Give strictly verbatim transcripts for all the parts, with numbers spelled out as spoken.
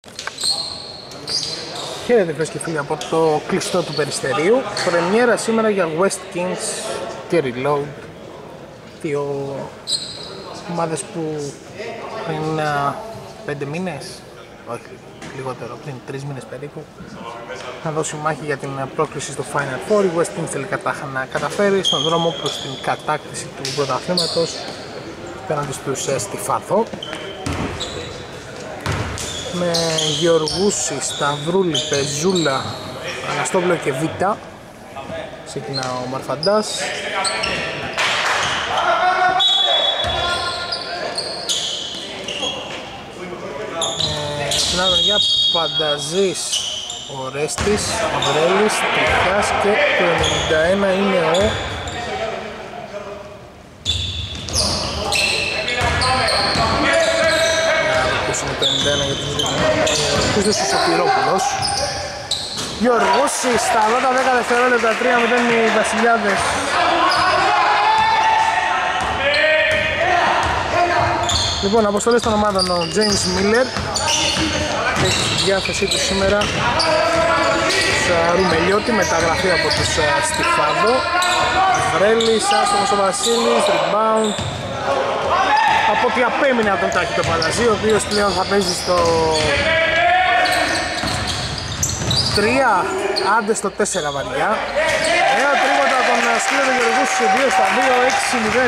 Χαίρετε φίλες και φίλοι από το κλειστό του Περιστερίου. Πρεμιέρα σήμερα για West Kings και Reload. Δύο ομάδες που πριν πέντε μήνες, όχι λιγότερο, πριν τρεις μήνες περίπου, θα δώσει μάχη για την πρόκληση στο Final Four. Οι West Kings τελικά τα είχαν καταφέρει στον δρόμο προς την κατάκτηση του πρωταθλήματος πέραντι στους Στιφάδο. Με Γεωργούση, Σταυρούλη, Πεζούλα, Αναστόπουλο και Βίτα. Ξεκινά ο Μαρφαντάς. Ε, στην άλλη μεριά Πανταζής, Ορέστης, Αβρέλης, Τριχιάς και το ενενήντα ένα είναι ο το ενενήντα ένα για τους δύο του Σωτηρόπουλος. Γιώργος στα ογδόντα δέκα δευτερόλεπτα, τρία μηδέν οι Βασιλιάδες. Λοιπόν, αποστολές των ομάδων: ο James Miller έχει στη διάθεσή του σήμερα Ρουμελιώτη, μεταγραφή από τους Στιφάδο. Βρέλης, άστοχος ο Βασίλης, rebound από ό,τι απέμεινε από τον Τάκη το Παλαζί, ο οποίος πλέον θα παίζει στο τρία, άντε στο τέσσερα βαριά. Νέα τρίποτα από τον Σκύλο Γεωργούς σε δύο στα δύο, έξι μηδέν.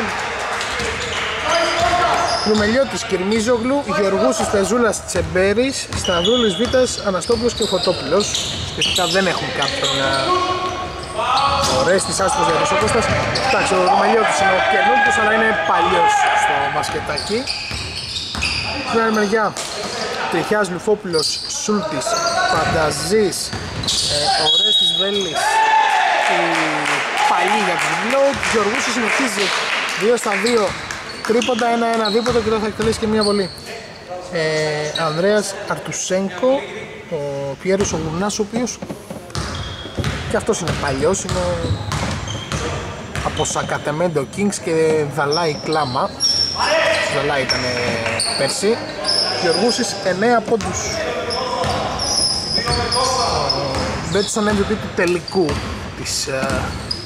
Ρουμελιώτης, Κυρμίζογλου, Γεωργούσης, Πεζούλας, Τσεμπέρης, Σταδούλης, Βίτας, Αναστόπουλος και ο Φωτόπουλος. Σχετικά δεν έχουν κάποιον ωραίες της άστρος για Κώστας. Εντάξει, ο Ρουμελιώτης είναι ο καινούργιος, αλλά είναι παλιός στο μπασκετάκι. Στην άλλη μεριά, Τριχιάς, Λουφόπουλος, Σούλτης, Φανταζής, ε, ωραίες της Βέλης, η παλιή για τους Reload. Γεωργούσης συνεχίζει δύο στα δύο, τρίποντα, ένα ένα δίποτο και τώρα θα εκτελέσει και μία βολή. Ε, Ανδρέας Αρτουσένκο, ο Πιέρος ο Γουρνάς, ο οποίος και αυτός είναι παλιός, είναι από Σακατεμέντο Kings και Δαλάη Κλάμα. Δαλάη ήταν πέρσι. Γεωργούσης εννέα πόντους. Μπέτησαν εμ βι πι του τελικού της uh,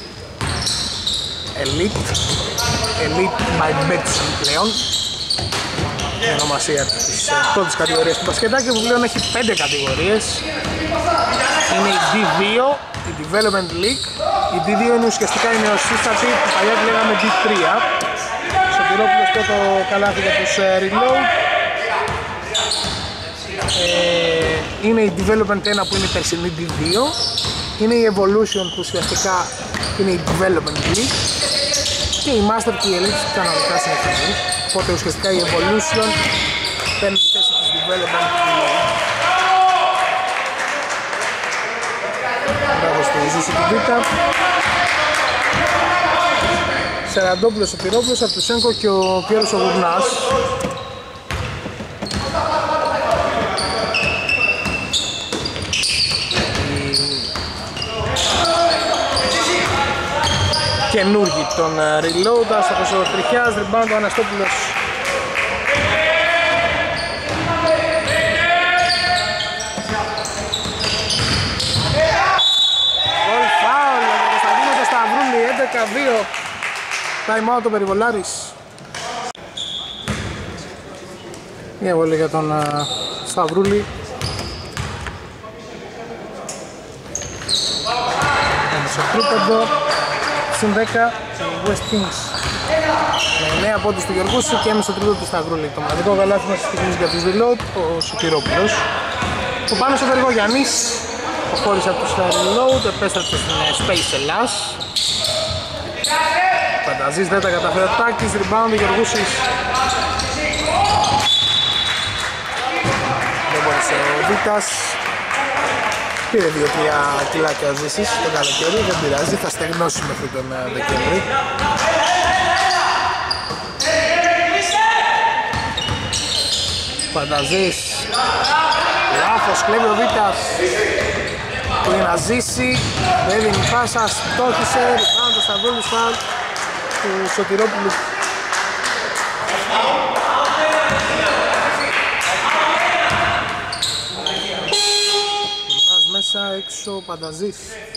Elite Elite by Betson πλέον, η ονομασία της uh, πρώτης κατηγορίας του μπασκετάκι, που πλέον έχει πέντε κατηγορίες. Είναι η ντι δύο, η Development League. Η ντι δύο είναι ουσιαστικά η νεοσύστατη που παλιά τη λέγαμε ντι τρία. Σωτηρόπουλος πρώτο καλάθι για τους uh, Reload. Ε, είναι η Development ένα που είναι η περσινή ντι δύο. Είναι η Evolution που ουσιαστικά είναι η Development League. Και η Master και η Elite κανονικά συνεχίζουν. Οπότε ουσιαστικά η Evolution παίρνει τη θέση της Development League. Μπράβο στη Ζήση του Βίτα. Σεραντόπουλος, ο Πυρόπουλος, Αρτουσένκο και ο Πιέρος ο Γουρνάς. Καινούργοι των Reload, άστοχος ο Τριχιάς, rebound ο Αναστόπουλος. Γκολ φάουλ για τον Κωνσταντίνο το Σταυρούλη, έντεκα δύο. Time out ο Περιβολάρης. Μια βολή για τον uh, Σταυρούλη. Ένα στο τρίποντο. Συν δέκα οι West Kings με εννέα πόντους του Γεωργούση και ένα στο τρίτο του Σταυρούλη. Το μοναδικό γαλάθι μας στιγμής για τους Reload, ο Σωτηρόπουλος. Ο Πάνος ο Βεργογιάννης αποχώρησε από τους Reload, επέστρεψε στην Space Ελλάς. Φανταζής δεν τα καταφέρει ο Τάκης, rebound ο Γεωργούσης. Δεν μπορούσε ο Βίτας. Πήρε δύο τρία κιλάκια ο Ζήσης το καλοκαίρι, δεν πειράζει, θα στεγνώσει μέχρι τον Δεκέμβρη. Φανταζής, λάθος, κλέβει ο Βίτας που είναι να ζήσει, δεν δίνει πάσα, στόχισε, rebound το Σταυρούλης, φάουλ του Σωτηρόπουλου. έξω ο Πανταζής.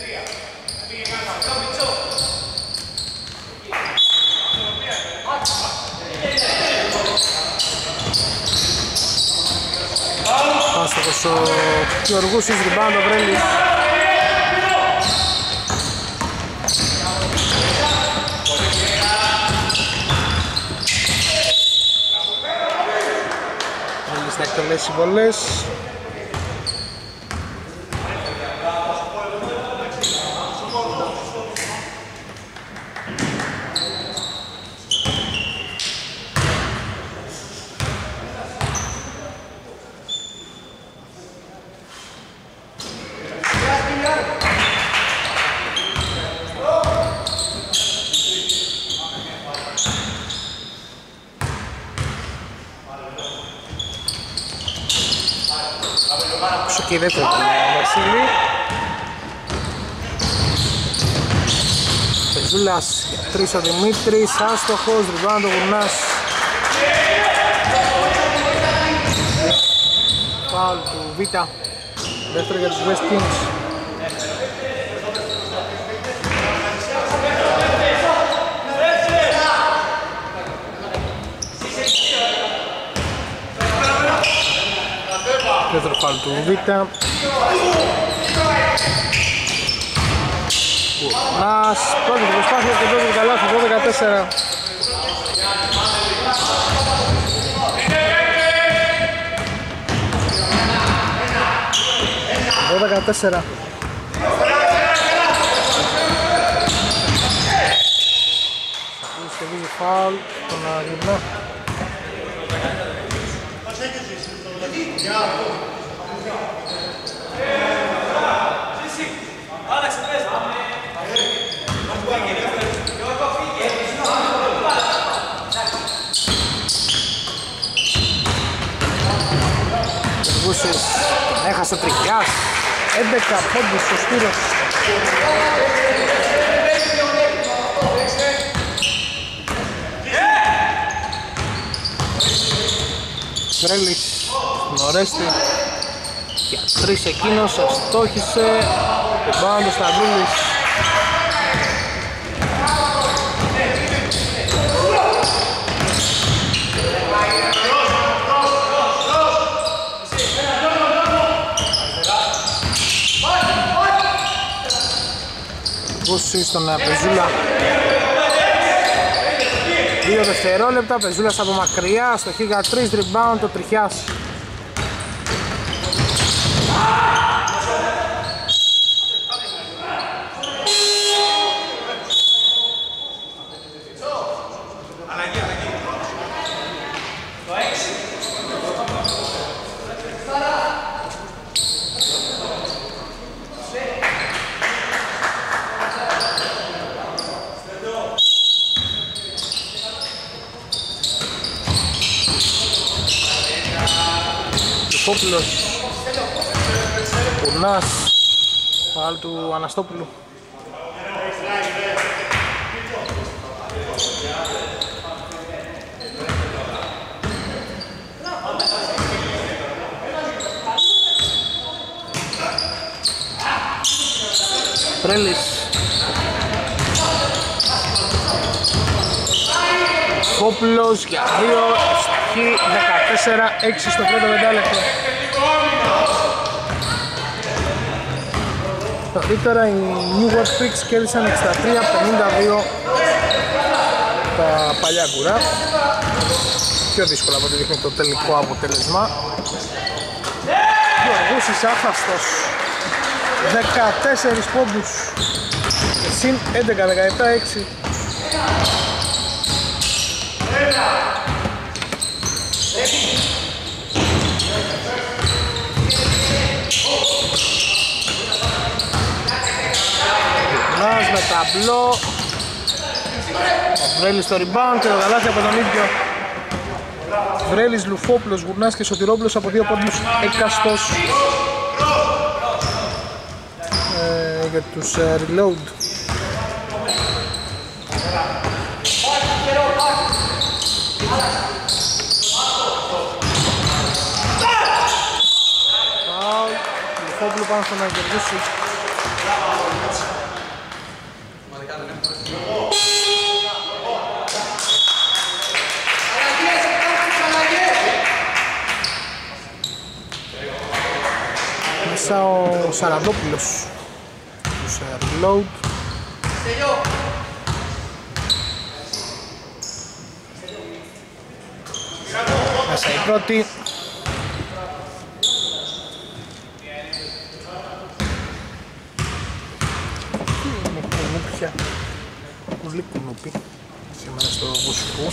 Άστοχος ο Γιωργούσης, rebound ο Βρέλης. Βρέλης θα εκτελέσει βολές. Και η δεύτερη του Βασίλη. Πεζούλας για τρεις ο Δημήτρης, άστοχος, rebound ο Γουρνάς. Φάουλ του Β, δεύτερο για τους West Kings. Δεύτερο φάουλ του Β. Γουρνάς, πρώτη προσπάθεια και πρώτη καλάθι, δώδεκα τέσσερα. δώδεκα τέσσερα. Στεβίζει φάουλ, τον Αγγλινά. Βούσης έχασε τριχιάς, έντεκα πόντους στο Σπύρος. Βρέλης στον Ορέστη για τρεις εκείνος, αστόχησε, rebound ο Σταυρούλης. Βούσης στον Πεζούλα. Δύο δευτερόλεπτα, Πεζούλας από μακριά, στο χ για τρεις, rebound ο Τριχιάς. Λουφόπουλος, Κουρνάς, φάουλ του Αναστόπουλου. Τρέλης, Λουφόπουλος για δύο, στοιχεί δεκατέσσερα έξι στο πρώτο πεντάλεπτο. Νωρίτερα οι New York Knicks κέρδισαν εξήντα τρία πενήντα δύο τα παλιά κουρά. Πιο δύσκολα από ό,τι δείχνει το τελικό αποτέλεσμα. Γιωργούσης άχαστος, δεκατέσσερις πόντους, συν έντεκα δεκαεπτά έξι. Γουρνάς με ταμπλό, ο Βρέλης στο rebound και το καλάθι από τον ίδιο. Βρέλης, Λουφόπουλος, Γουρνάς και Σωτηρόπουλος από δύο πόντους εκαστός ε, για τους ε, reload. Λουφόπουλος Σταυρόπουλου πάνω στον Αγγεργούση. Μέσα ο Σαραντόπουλος του reload. Μέσα η πρώτη. Πολύ κουνούπι σήμερα στο Βουσικού.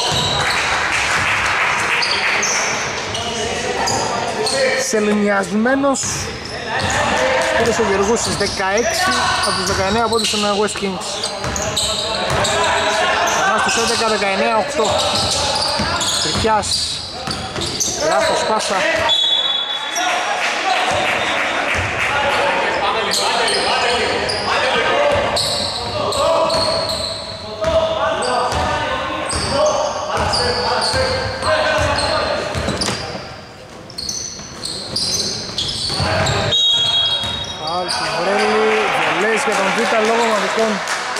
Σεληνιασμένος πήρε ο Γεργούς στις δεκαέξι από τους δεκαεννέα από τον West Kings. Περνά στους έντεκα δεκαεννέα οκτώ. Τριχιάς, λάθος πάσα. Για τον Β' λόγω μαδικών.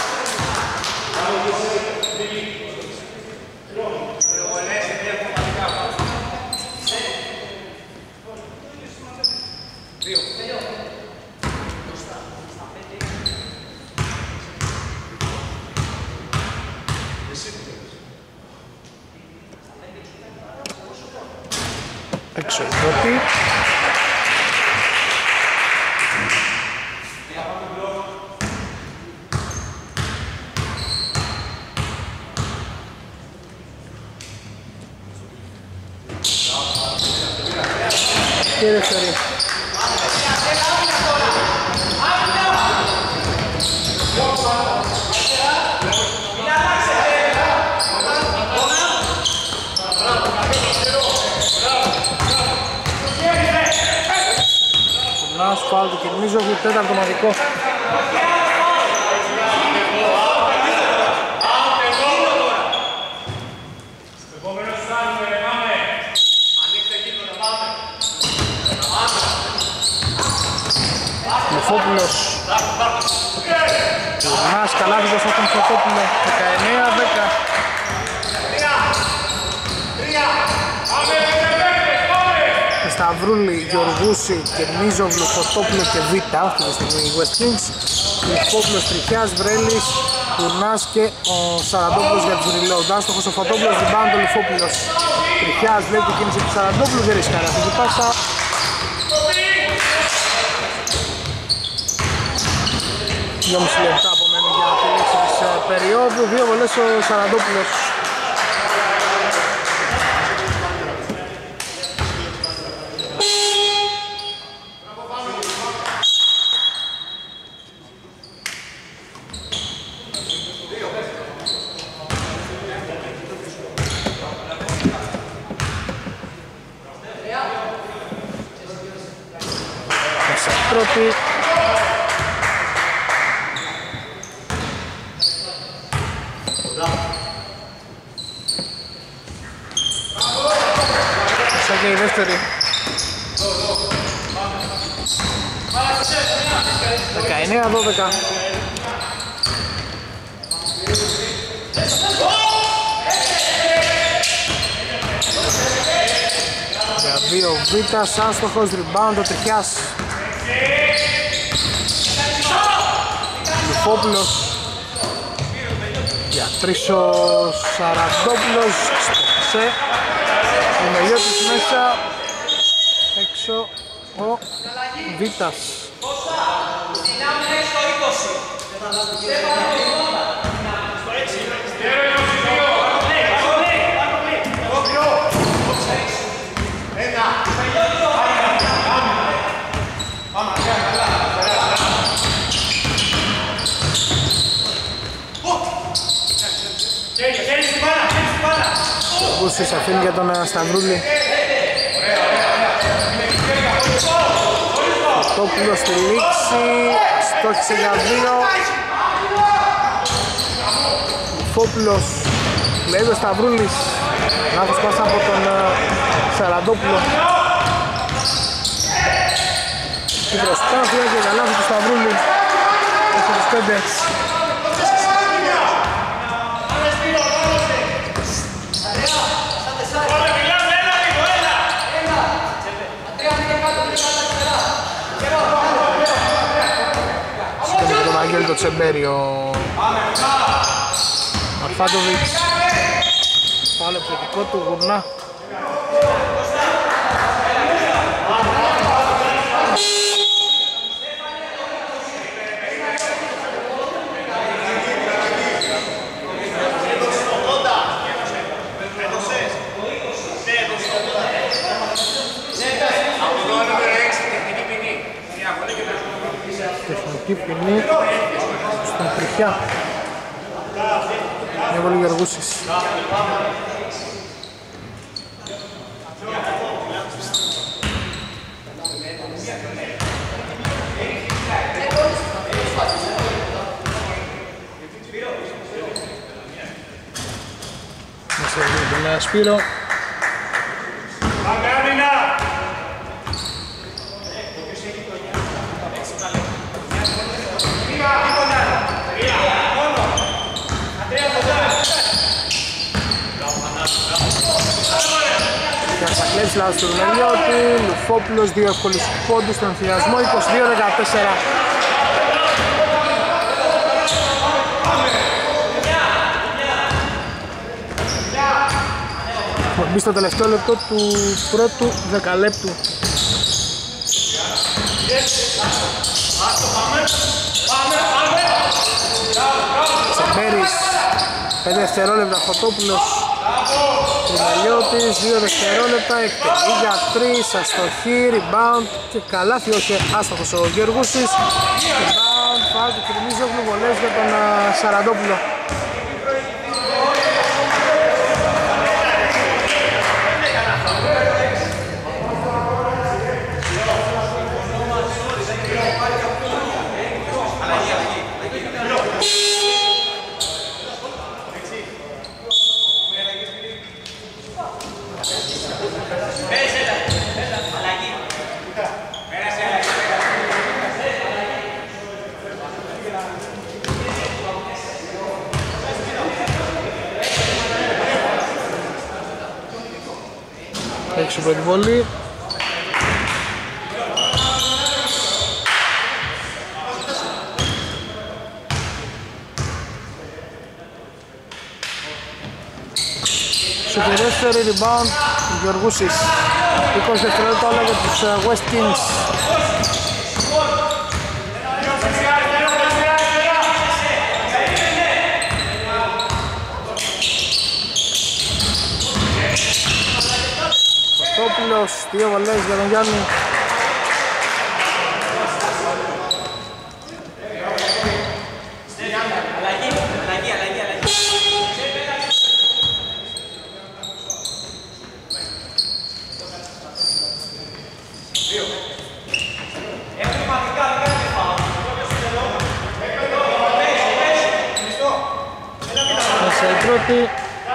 Έξω η πρώτη. Και δεύτερη. Κουνάς, φάουλ του Κυρμίζογλου, τέταρτο μαδικό. Λουφόπουλος. Κουρνάς, καλάθιδος από τον Φωτόπουλο. δεκαεννέα δέκα. Σταυρούλη, Γεωργούση, Κερμίζοβλου, Φωτόπουλο και Β' αυτή τη στιγμή οι West Kings. Λουφόπουλος, Τριχιάς, Βρέλης, Κουρνάς και ο Σαραντόπουλος για τους reload. Άστοχος ο Φωτόπουλος, rebound ο Λουφόπουλος. Τριχιάς λέει την κίνηση του Σαραντόπουλου, δεν ρίσκαρε αυτή την πάσα. δυόμισι λεπτά απομένουν για τη λήξη της περίοδου, δύο βολές ο Σαραντόπουλος. Μέσα πρώτη. Και η δεύτερη. δεκαεννέα δώδεκα. Για δύο Β', άστοχος, rebound ο Τριχιάς. Λουφόπουλος. Για τρεις ο Σαραντόπουλος. Στόχισε. Ο Μελιώτης μέσα, έξω ο Βίτας. Ο Γκούσης αφήνει για τον Σταυρούλη. Φωτόπουλος στη λήξη, στόχισε για δύο. Φώτουλος, λέει ο Σταυρούλης, λάθος πάσα από τον Σαραντόπουλο. η προσπάθεια και καλά του Σταυρούλη. τέσσερα πέντε. Σκέφτεται τον Αγγέλη το Τσεμπέρι ο Αρφάντοβιτς. Πάλι επιθετικό του γουρνά. Τεχνική ποινή στον Τριχιά. Μια βολή Γεωργούσης. Μέσα έγινε τον Νέα Σπύρο. Κλέψει λάθος του Ρουνελιώτη, Λουφόπουλος, δύο εύκολους πόντους στον ενθουσιασμό, είκοσι δύο δεκατέσσερα. Μπει στο τελευταίο λεπτό του πρώτου δεκαλέπτου. Σεμπέρης, πέντε δευτερόλεπτα, Φωτόπουλος. Ρουνελιώτης, δύο δευτερόλεπτα, εκτελεί για τρεις, αστοχή, rebound και καλάθι, όχι άστοχος ο Γεωργούσης. Rebound, φάουλ του Κρυμίζογλου, βολές για τον Σαραντόπουλο. Έξω πρώτη βολή. Στο δεύτερο rebound Γεωργούσης. είκοσι δευτερόλεπτα όλα για τους West Kings. Κωστόπουλος, δύο βολές για τον Γιάννη. Μέσα η πρώτη.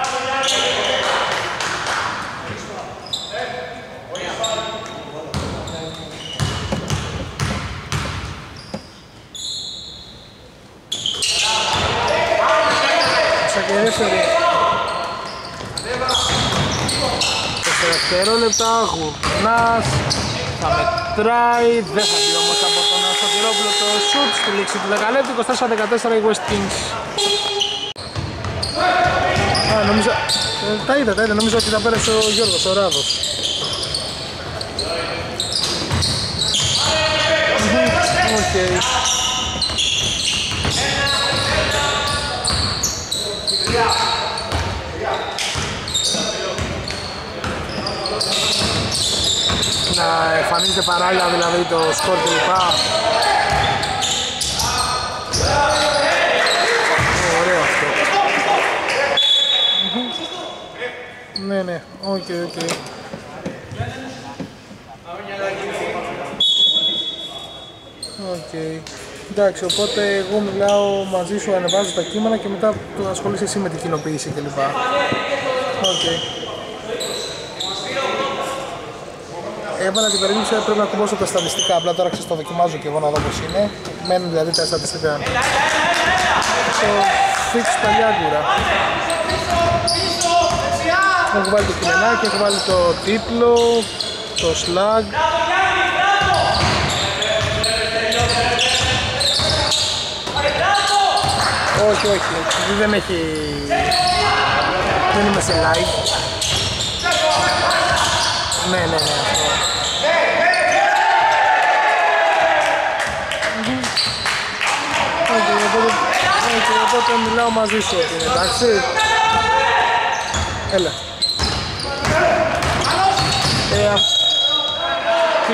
τέσσερα δευτερόλεπτα, Γουρνάς θα μετράει, δεν θα μπει όμως από τον Σωτηρόπουλο το σουτ στη λήξη του δεκαλέπτου. Είκοσι τέσσερα δεκατέσσερα οι West Kings. Α, νομίζω, ε, τα είδα, τα είδα, νομίζω ότι τα πέρασε ο Γιώργος, ο Ράδος. Οκ. Okay. Να εμφανίζεται παράλληλα δηλαδή το σκορ κλπ. Ωραίο αυτό. Ναι, ναι, οκ, οκ. Οκ. Εντάξει, οπότε εγώ μιλάω μαζί σου, ανεβάζω τα κείμενα και μετά το ασχολείσαι εσύ με την κοινοποίηση κλπ. Οκ. έβαλα την περίπτωση, πρέπει να κουμπώσω τα στατιστικά, απλά τώρα ξέρεις το δοκιμάζω και εγώ να δω πως είναι. Μένουν δηλαδή τα στατιστικά. Το Fix Παλιάγκουρα. Έχω βάλει το κειμενάκι, έχω βάλει το τίτλο, το slug. Όχι, όχι, δεν έχει... δεν είμαι σε live. Ναι, ναι, ναι, αυτό. Okay, οπότε, okay, οπότε μιλάω μαζί σου, εντάξει. Έλα. Ε, α... Τι.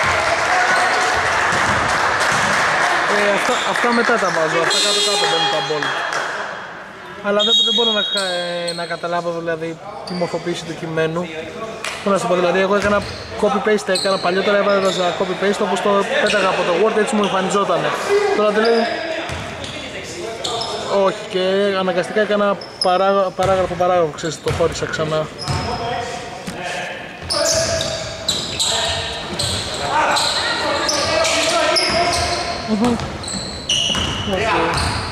Ε, αυτά, αυτά μετά τα βάζω, αυτά κάτω κάτω μπαίνουν τα μπολ. Αλλά δεν, δεν μπορώ να, ε, να καταλάβω δηλαδή τη μορφοποίηση του κειμένου. Πώς να σου πω, δηλαδή εγώ έκανα copy-paste, έκανα παλιότερα έβαζα copy-paste όπως το πέταγα από το Word, έτσι μου εμφανιζότανε. Τώρα δηλαδή... όχι, και αναγκαστικά έκανα παρά, παράγραφο παράγραφο, ξέρεις, το χώρισα ξανά. Mm-hmm. Okay.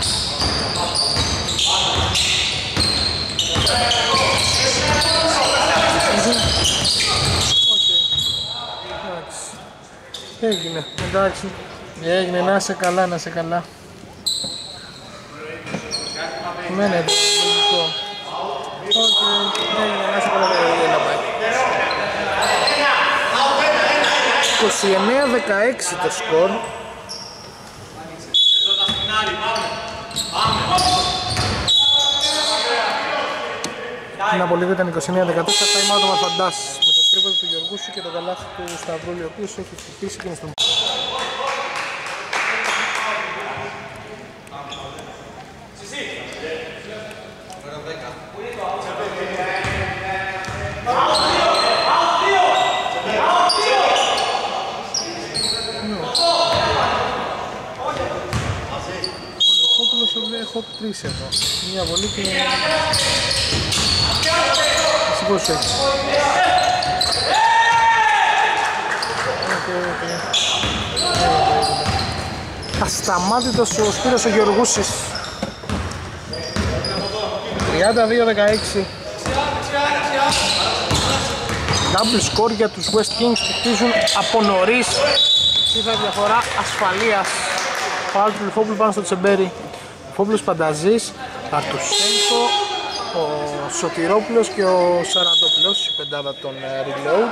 Έγινε, εντάξει, έγινε, να είσαι καλά, να είσαι καλά. Ναι, ναι, το λογικό. Οκ, έγινε, να είσαι καλά, δεν πάει. είκοσι εννέα δεκαέξι το σκορ. Την απολύτω ήταν είκοσι εννέα δεκατέσσερα, time out ο Μαρφαντάς με το τρίποντο του Γεωργούσου και το καλάθι του Σταυρούλη, ο οποίος έχει χτυπήσει και είναι στον... Έχω τρεις εδώ, μία βολή και... σηκώσου έτσι. Ασταμάτητος ο Σπύρος ο Γεωργούσης. τριάντα δύο δεκαέξι. Double score για τους West Kings που χτίζουν από νωρίς. Είχα διαφορά ασφαλείας. Φάουλ του Λιφόπουλου πάνω στο Τσεμπέρι. Φόβλος Πανταζής, Αρτουσένκο, ο Σωτηρόπουλος και ο Σαραντόπουλος, η πεντάδα των Reload.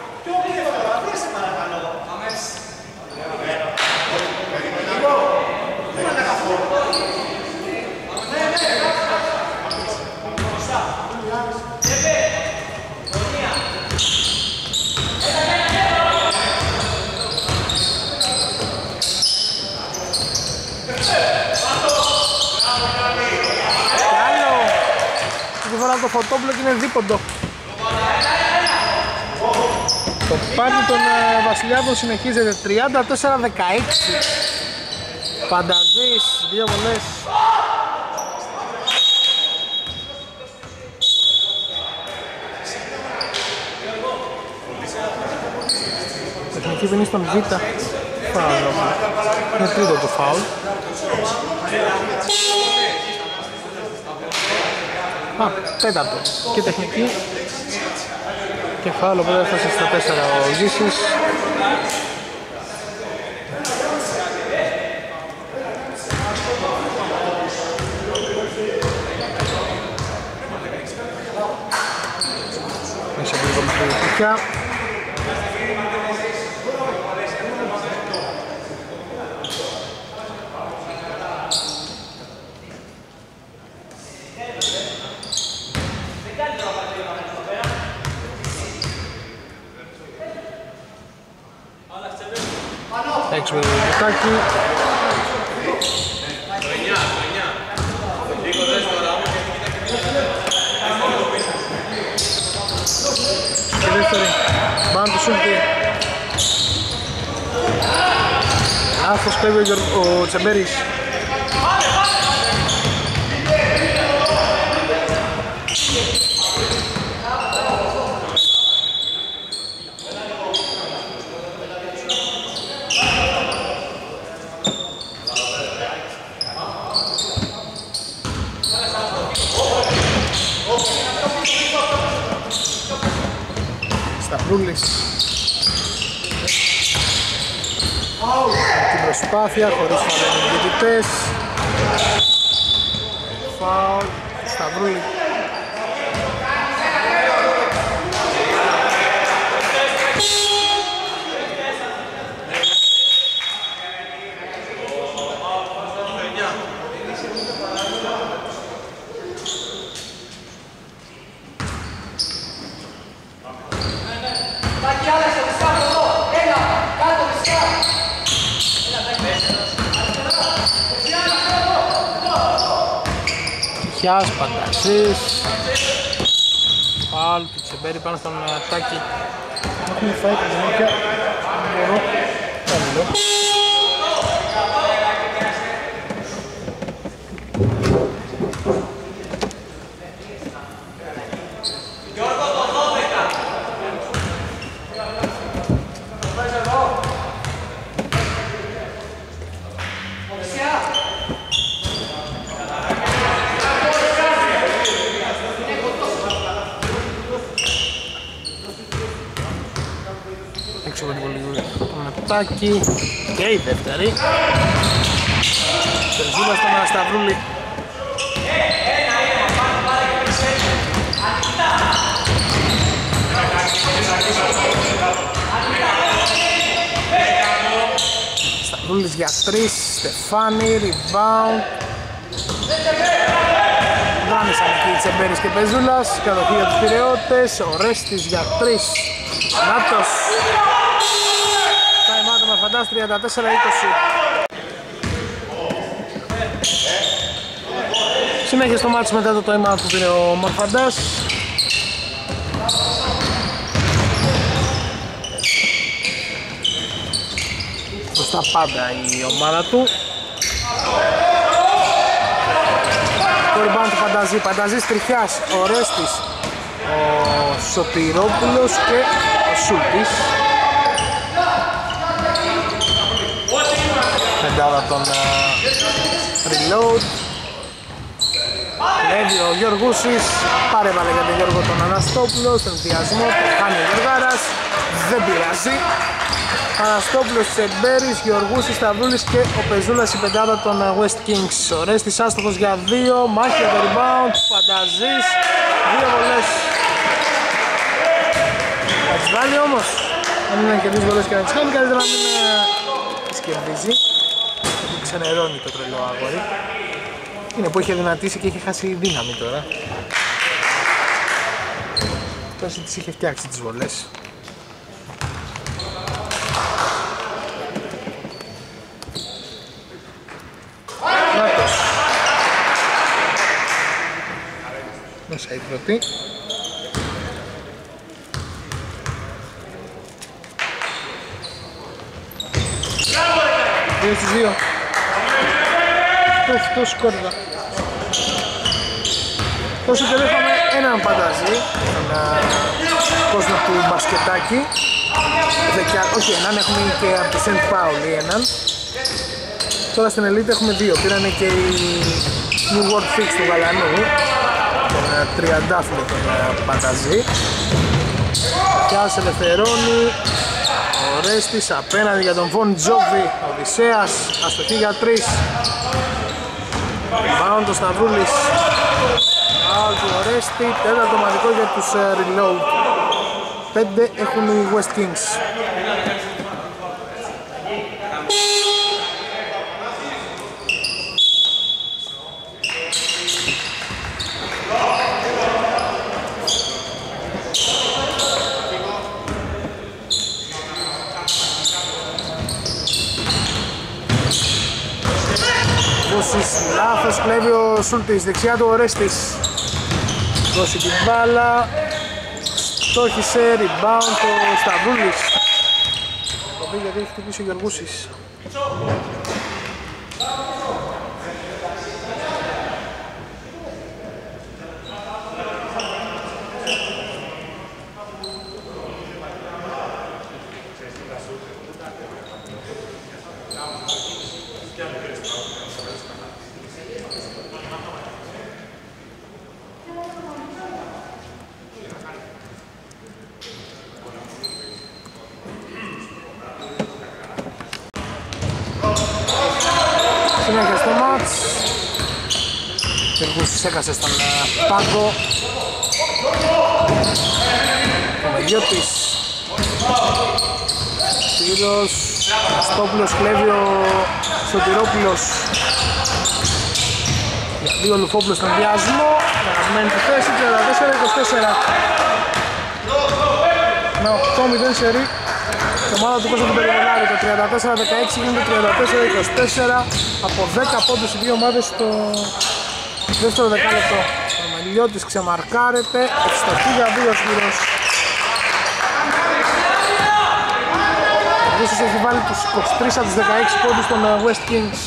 Το Φωτόπουλο και είναι δίποντο. Το πάρτι των ε, Βασιλιάδων συνεχίζεται τριάντα τέσσερα δεκαέξι. Πανταζής, δύο βολές. Τεχνική ποινή στον Β. Φάουλ. Είναι τρίτο το φάουλ. Α, τέταρτο. Και τεχνική. Και φάουλ, οπότε έφτασε στα τέσσερα ο Ζήσης. Μέσα από λίγο μυστηριτικά. Έξω με το λεπτάκι. Και δεύτερη, μπαν του Σούλτη. Άστος κλέβει ο Τσεμπέρης. Σταυρούλης. Την προσπάθεια χωρίς φάουλ οι διαιτητές. Φάουλ Σταυρούλη. Κιάς, Παντασής. Φάουλ του Τσεμπέρι πάνω στον Τάκη. Έχουμε φάει τα γενίκια. Δεν μπορώ. Δεν μιλώ. Τάκη και η δεύτερη. Περζούλα στον Ανασταυρούλη. Σταυρούλης για τρεις, Στεφάνη, rebound. Δάνησαν εκεί οι Τσεμπέρης και Πεζούλας. Κατοχή για τους Πειραιώτες, ο Ρέστης για τρεις. Νάτος. Φαντάς τριάντα τέσσερα είκοσι. Συνέχεια στο μάτσο μετά το time out που πήρε ο Μαρφαντάς. Μπροστά πάντα η ομάδα του. Το rebound του Φανταζή, Φανταζής Τριχιάς, ο Ρέστης, ο Σωτηρόπουλος και ο Σούλτης. Πεντάδα τον uh, reload. Λέβει ο Γιωργούσης. Παρέβαλε για τον Γιώργο τον Αναστόπουλο. Στον ενθουσιασμό το χάνει ο Γεργάρας. Δεν πειράζει. Αναστόπουλος, Τσεμπέρης, Γιωργούσης, Σταυρούλης και ο Πεζούλας η πεντάδα των uh, West Kings. Ο Ρέστης άστοχος για δύο. Μάχη για το rebound. Φανταζής. Δύο βολές. Θα τις βάλει όμως. Αν είναι και δύο βολές και να τις κάνει καλύτερα να μην τις κερδίζει. Ξενερώνει το τρελό αγόρι. Είναι που είχε δυνατήσει και είχε χάσει δύναμη τώρα. Τόσο τις είχε φτιάξει τις βολές. Νάτος. Μέσα η πρώτη. Δύο στους δύο. Αυτό σκόρδα. Τόσο και είχαμε έναν Φανταζή, έναν κόσμο του μπασκετάκι. Δεκιά, όχι έναν, έχουμε και από τη Σεντ Πάουλη έναν. Τώρα στην Elite έχουμε δύο, πήρανε και η New World Fix του Γαλανού, τον τριαντάφυλλο τον Φανταζή. Πιάσε ελευθερώνει. Ο Ρέστης απέναντι για τον Βον Τζόβι, ο Οδυσσέας, αστοχή για τρεις. Rebound ο Σταυρούλης. Out του ο Ρέστη, τέταρτο μαδικό για τους uh, reload. Πέντε έχουν οι West Kings. Λάθος, κλέβει ο Σούλτης, δεξιά του ο Ρέστης. Δώσει την μπάλα. Στόχισε, rebound ο Σταυρούλης. Το πήγε γιατί έχει χτυπήσει ο Γεωργούσης. μάτς. Τεργούσης έκασε στον πάγκο. Ο Μελιώτης. Τύρος. Αστόπουλος κλέβει ο Σωτηρόπουλος. Για δύο Λουφόπουλος στον διάσμο. Αγαπημένη τη θέση, τριάντα τέσσερα είκοσι τέσσερα. Με οκτώ μηδέν σερί. Η ομάδα του Κώστα του Περιβολάρη, το τριάντα τέσσερα δεκαέξι γίνεται τριάντα τέσσερα είκοσι τέσσερα. Από δέκα πόντους οι δύο ομάδες στο δεύτερο δεκάλεπτο. Ο Μελιώτης ξεμαρκάρεται, ευστοχή για δύο σφύρος. Ο Βούσος έχει βάλει τους είκοσι τρεις από τους δεκαέξι πόντους των West Kings.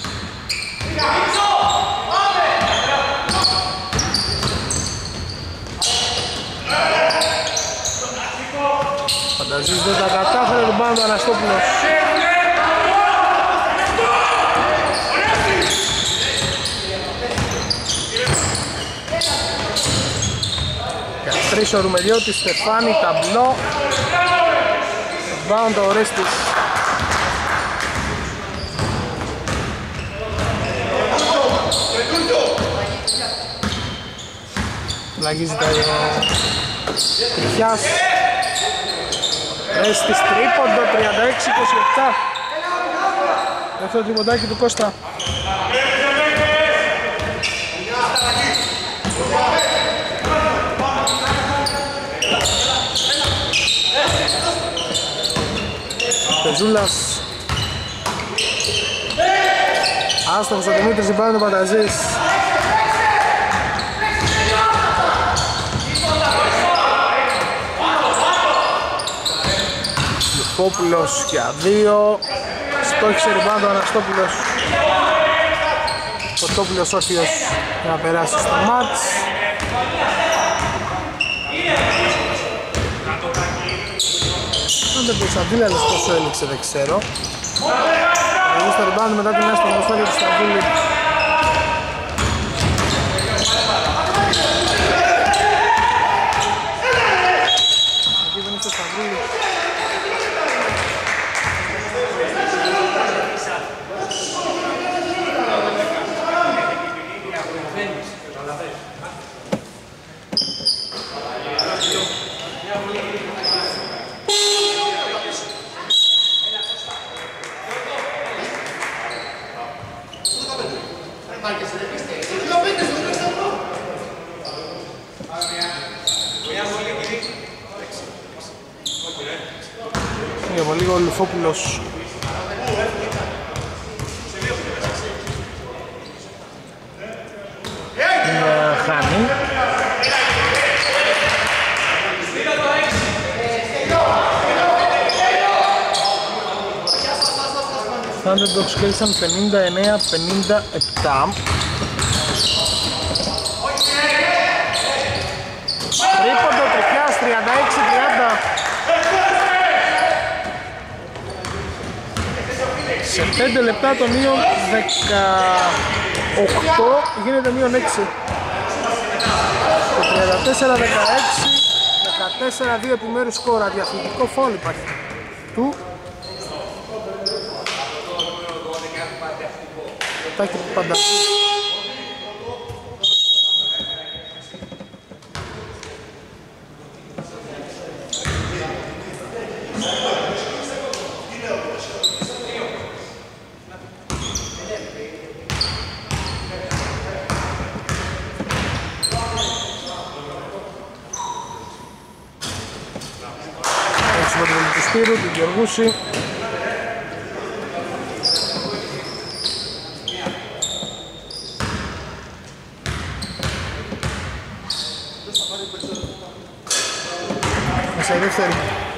Φανταζής δεν τα κατάφερε, τον πάνω του Αναστόπουλος. Για τρεις ο Ρουμελιώτης, Στεφάνη, ταμπλό. Τον το Ορέστης. Λαγίζεται ο Τριχιάς. Ρέστης τρίποντο, τριάντα έξι είκοσι επτά. Αυτό το τριποντάκι του Κώστα. Πεζούλας. Άστοχος ο Δημήτρης, υπάνω του Πανταζής. Λουφόπουλος για δύο. Στόχισε ριμπάουντ ο Αναστόπουλος. Κωστόπουλος όρθιος για να περάσει στο μάτς. Αν δεν πω Σαντήλαλος πόσο έλειξε δεν ξέρω. Εγώ στο ριμπάουντ μετά την άσπρο γνωστά για του Σταβούλη. Εκεί δεν είναι στο Σταβούλη. Για λίγο ο Λουφόπουλος. Χάνει. Thunderdogs κέρδισαν πενήντα εννέα πενήντα επτά. Τρίποντο Τριχιάς, τριάντα έξι τριάντα. Σε πέντε λεπτά το μείον δεκαοκτώ γίνεται μείον έξι. Το τριάντα τέσσερα δεκαέξι, δεκατέσσερα δύο επιμέρους σκόρα. Διαφορετικό φάουλ υπάρχει του Τάκη Πανταζή. Του Σπύρου, του Γεωργούση. Μέσα η δεύτερη.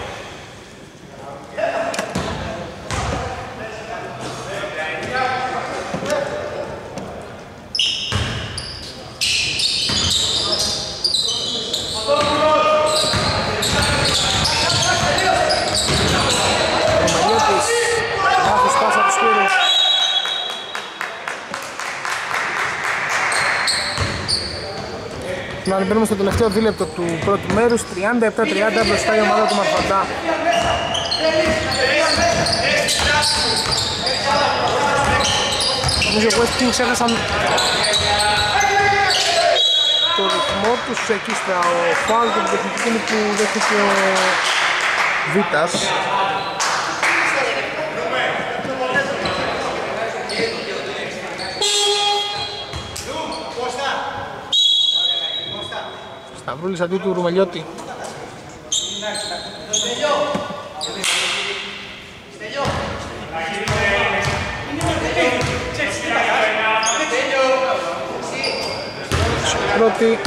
Να μπαίνουμε στο τελευταίο δίλεπτο του πρώτου μέρους, τριάντα επτά τριάντα μπροστά η ομάδα του Μαρφαντά. Νομίζω οι West Kings έχασαν το ρυθμό τους εκεί στα φάουλ και την τεχνική που δέχτηκε ο Βίτας. Σταυρούλης αντί του Ρουμελιώτη. Πρώτη.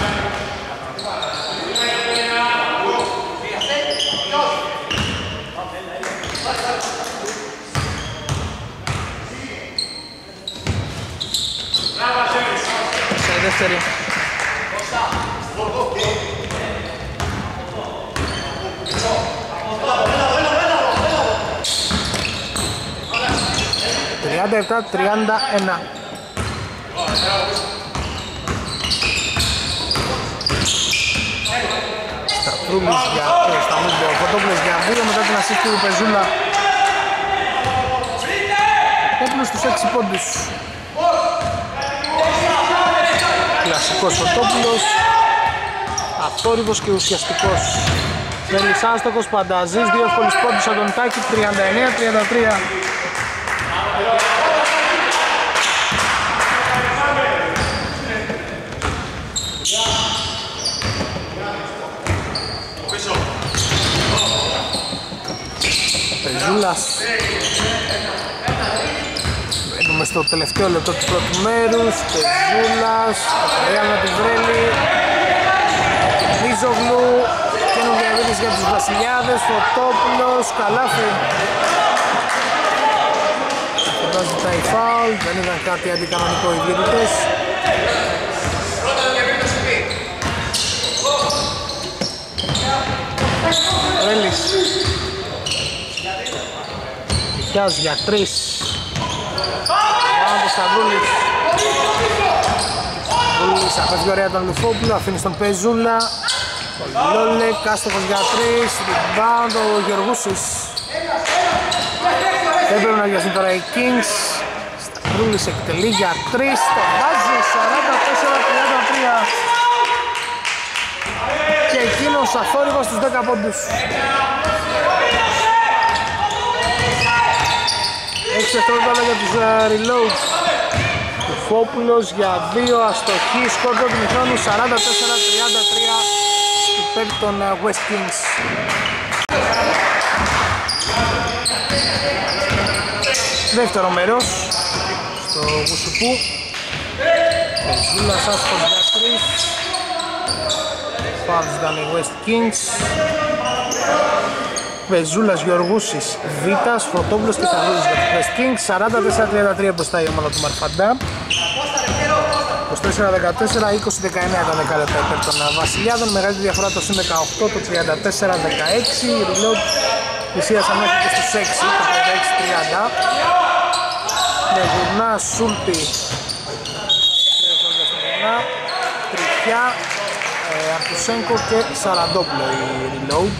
Σε δεύτερη. τριάντα επτά τριάντα ένα. Σταυρούλης για ε, Σταυρούλης, ο Φωτόπουλος για δύο μετά την ασίστη του Πεζούλα. Έπινε στους έξι πόντους. Κλασικός Φωτόπουλος, αυτόρυβος και ουσιαστικός. Θέλεις άστοχος, Πανταζής, δύο εύκολους πόντους, Αντωνιτάκη, τριάντα εννέα τριάντα τρία. Πεζούλας. Μπαίνουμε στο τελευταίο λεπτό του πρώτου μέρους. Πεζούλας, Ρεάλ με την Βρέλη, Μίζογλου, καινούργια επίθεση για τους Βασιλιάδες, Φωτόπουλος, καλάθι. Εδώ ζητάει φάουλ, δεν ήταν κάτι αντικανονικό οι διαιτητές. Βρέλης. Πιάζει για τρεις. Πάμε Σταυρούλης. Σταυρούλης αφεύγει ωραία τον Λουφόπουλο, αφήνει στον Πεζούλα. Ο Λόλεκ, άστοχος για τρεις. Rebound ο Γεωργούσης. Δεν πρέπει να βιαστούν τώρα οι Kings. Σταυρούλης εκτελεί για τρεις. Το βάζει σαράντα τέσσερα τριάντα τρία. Και εκείνος αθόρυβος στους δέκα πόντους. έξι δευτερόλεπτα για τους uh, reload. Κουφόπουλος για δύο, αστοχή, σκορ του μηχρόνου σαράντα τέσσερα τριάντα τρία υπέρ των uh, West Kings. Δεύτερο μέρος στο Γουσουπού. Πεζούλας άσχος για τρεις. Φάουλς ήταν οι West Kings. Πεζούλας, Γεωργούσης, Βίτας, Φωτόπουλος και Σταυρούλης για τους West Kings. σαράντα τέσσερα τριάντα τρία μπροστά η ομάδα του Μαρφαντά. είκοσι τέσσερα δεκατέσσερα, είκοσι δεκαεννέα τα δέκα λεπτά υπέρ των Βασιλιάδων. Μεγάλη διαφορά το συν δεκαοκτώ, το τριάντα τέσσερα δεκαέξι. Η reload πλησίασαν μέχρι και στους έξι, το τριάντα έξι τριάντα. Με γουρνά, Σούλτη, Τριχιά, ε, Αρτουσένκο και Σαραντόπουλο η reload.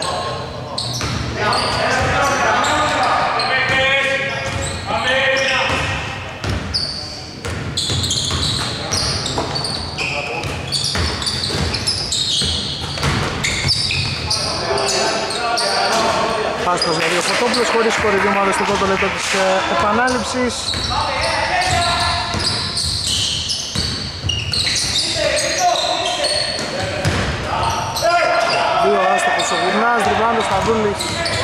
Πάστος για δύο Φωτόπουλος, χωρίς σκορ οι δύο ομάδες στο πρώτο λεπτό της ε, επανάληψης. Δύο άστοχος ο Γουρνάς, τριμπάντος Σταυρούλης.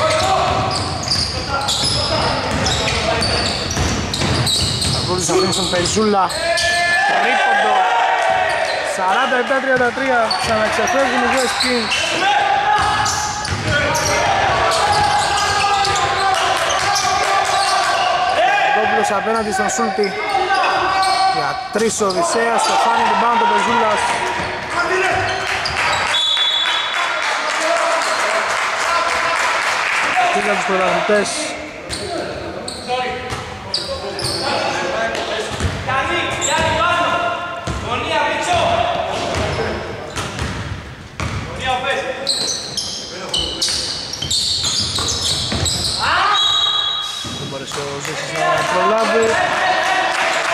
Σταυρούλης αφήνει στον Πεζούλα. Τρίποντο. σαράντα επτά τριάντα τρία, ξαναξεφεύγουν οι West Kings. Σταυρούλης απέναντι στον Σούλτη. Για τρεις ο Οδυσσέας, το φάνει την πάνω του Πεζούλας. Για τους πρωταθλητές. Δεν μπορείς ο Ζήσης να προλάβει.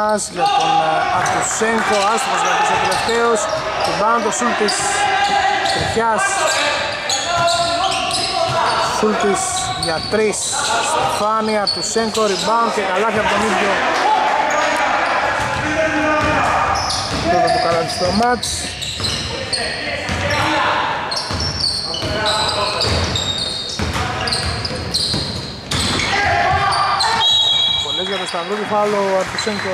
pass για τον Αρτουσένκο, άστοχος για τους τελευταίους. Rebound ο Σούλτης, Τριχιάς. Σούλτης για τρεις, Στεφάνη, Αρτουσένκο, rebound και καλάθι από τον ίδιο. Πρώτο που καλάθι στο μάτς. Πολλές για το Σταυρούλη, φάουλ ο Αρτουσένκο.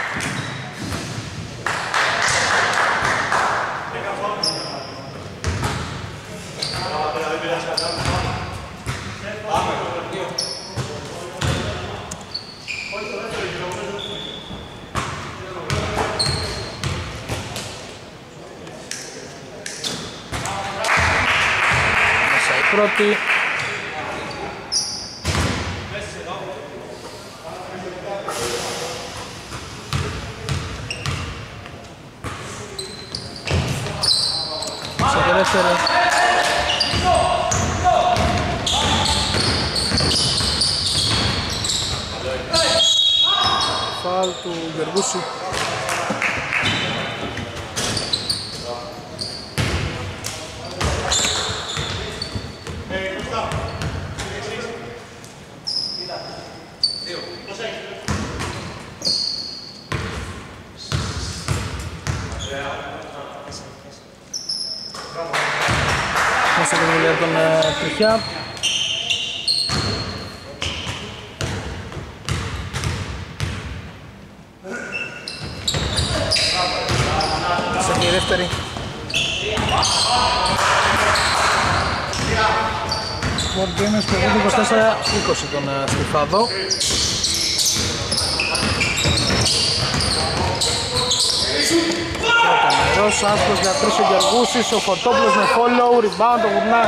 Πρώτη. Σε δεύτερη. Φάουλ του Γεργούση. Μέσα την δουλειά τον Τριχιά. Μέσα και η δεύτερη. Sport Gamers το είκοσι τέσσερα είκοσι τον Στιφάδο. Πρώτα νερός, άσπρος για τρεις ο Γεργούσης, ο Φωτόπουλος με follow, rebound ο Γουρνάς.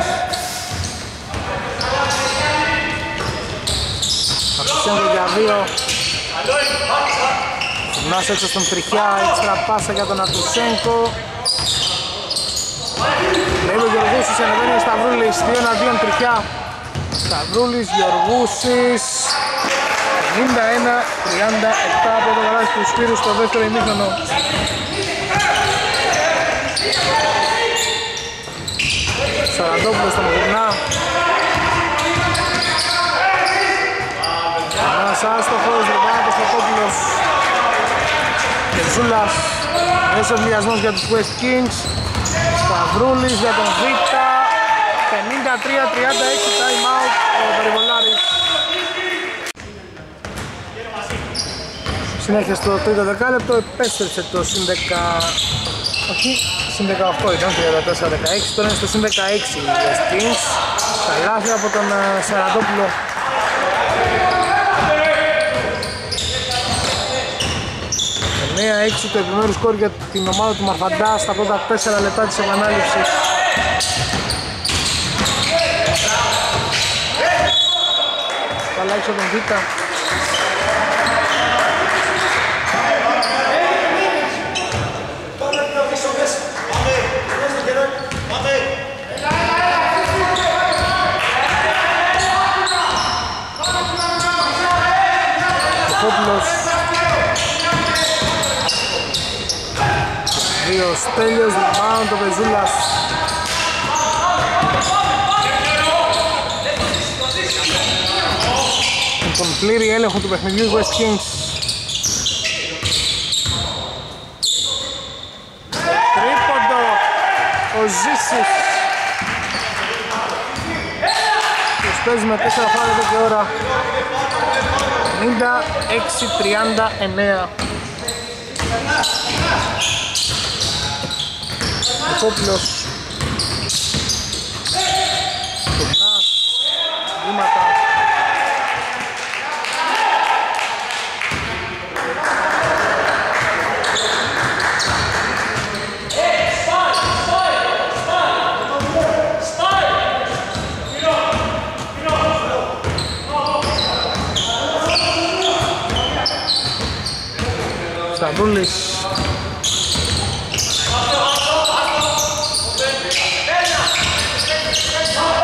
Αρτουσένκο για δύο. Γουρνάς έξω στον Τριχιά, έξτρα πάσα για τον Αρτουσένκο. Λέει ο Γεργούσης, ανεβαίνει ο Σταυρούλης, δύο εναντίον Τριχιά. Σταυρούλης, Γεργούσης. πενήντα ένα τριάντα επτά από το γαλάζι του Σπύρου στο δεύτερο ημίχρονο. Σαραντόπουλος στον Γουρνά. Ένας άστοχος, ρεβάνει το Φωτόπουλος. Και Ζούλας. Μέσω βιασμός για τους West Kings. Σταυρούλης για τον Βίτα. πενήντα τρία τριάντα έξι time out ο Περιβολάρης. Συνέχεια στο τρίτο δεκάλεπτο, επέστρεψε το συν δέκα, όχι, συν δεκαοκτώ ήταν, τριάντα τέσσερα δεκαέξι, τώρα είναι στο συν δεκαέξι οι West Kings. Καλάθι από τον Σαραντόπουλο. εννέα έξι το επιμέρου σκορ για την ομάδα του Μαρφαντά στα πρώτα τέσσερα λεπτά της επανάληψης. Καλά έξω τον Βίτα. Δύο Στέλιος, rebound το Βεζούλας. Τον πλήρη έλεγχο του παιχνιδιού West Kings. Τρίποντο ο Ζήσης. Τους παίζει με τέσσερα φάουλ εδώ και ώρα. πενήντα έξι τριάντα εννέα. Κόπλος. Τουρνάς. Βήματα. Σταυρούλης.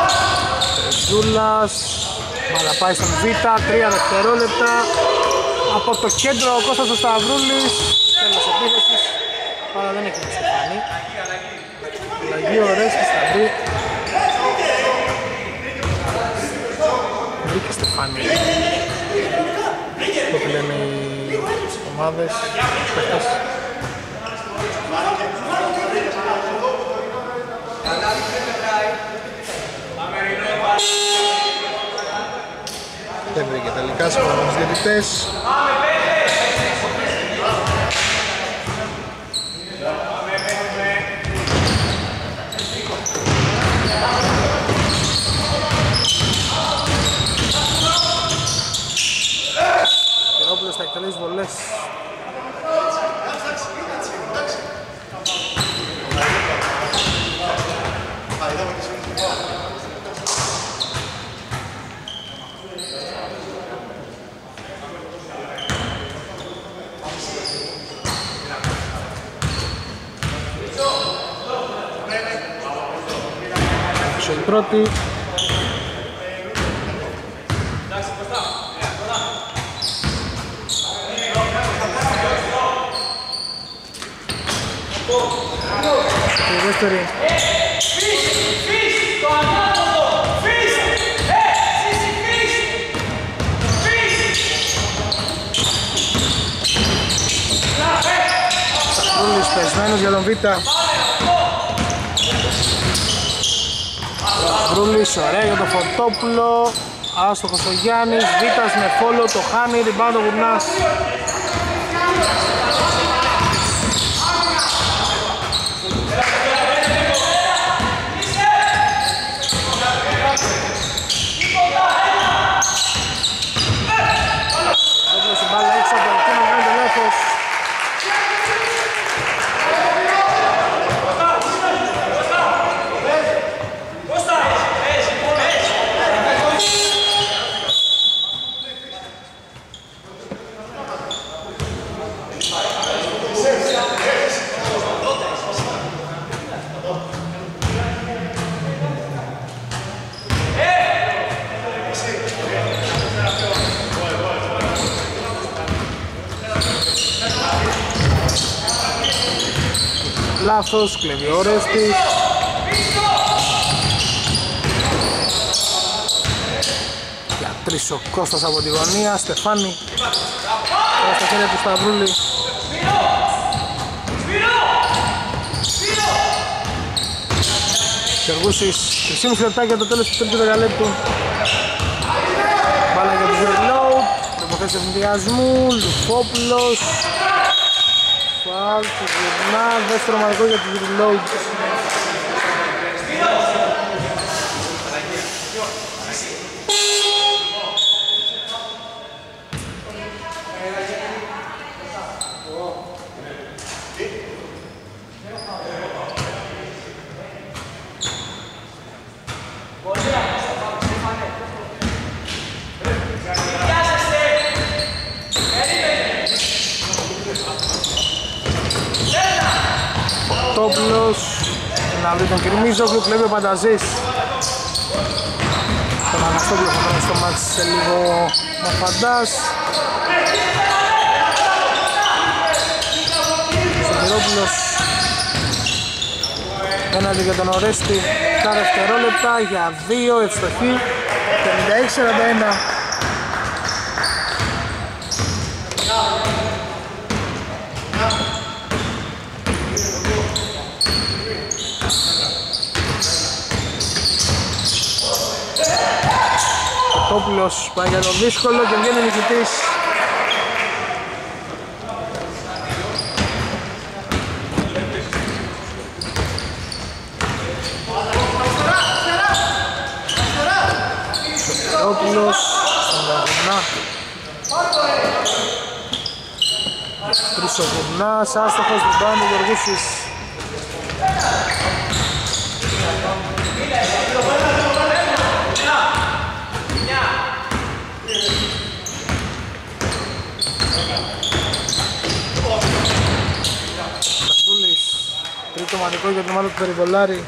Ζούλας, αλλά πάει στον Β, τρία δευτερόλεπτα. Από το κέντρο ο Κώστας ο Σταυρούλης. Τέλος επίθεσης. Πάρα δεν έχει να στεφάνει. Αλλαγή ωραίες και σταυρή. Βρήκε στεφάνι. Το που λένε οι ομάδες. Δεν βρήκε τελικά σύμφωνα με τους διαιτητές. Κυρόπουλος θα εκτελέσει βολές. Η πρώτη. Η δεύτερη. Σταυρούλης πεσμένος για τον Β. Σταυρούλης, ωραία για τον Φωτόπουλο. Άστοχος ο Γιάννης, Βίτας με φόλο, το χάνει, rebound ο Γουρνάς. Όπως η μπάλα έξω από το εκείνο κάνει το λάθος. Λάθος, κλέβει ο Ρέστης. Για τρεις ο Κώστας από τη γωνία, Στεφάνη. Τώρα στα χέρια του Σταυρούλη. Κεργούσης, τρία και μισό λεπτά για το τέλος του τρίτου δεκαλέπτου. Μπάλα για το reload, προποθέσεις ευνηδιασμού, Λουφόπουλος. Φάουλ του Γουρνά, δεύτερο μαγικό για το reload. Τόπλος, να βρει τον Κυρμίζογλου, κλέβει ο Πανταζής. Τον Αναστόπλο θα πάει στο μάτς σε λίγο με Φαντάς. Σωτηρόπουλος, έναντι για τον Ορέστη, τα δευτερόλεπτα για δύο, ευστοχή, πενήντα έξι σαράντα ένα. Τόπουλος πάει για το δύσκολο και βγαίνει νικητής. Τόπουλος στον Γουρνά. Τρεις ο Γουρνάς, άστοχος του πάνω του Γεωργούσης. Τρίτο μανικό για την ομάδα του Περιβολάρη.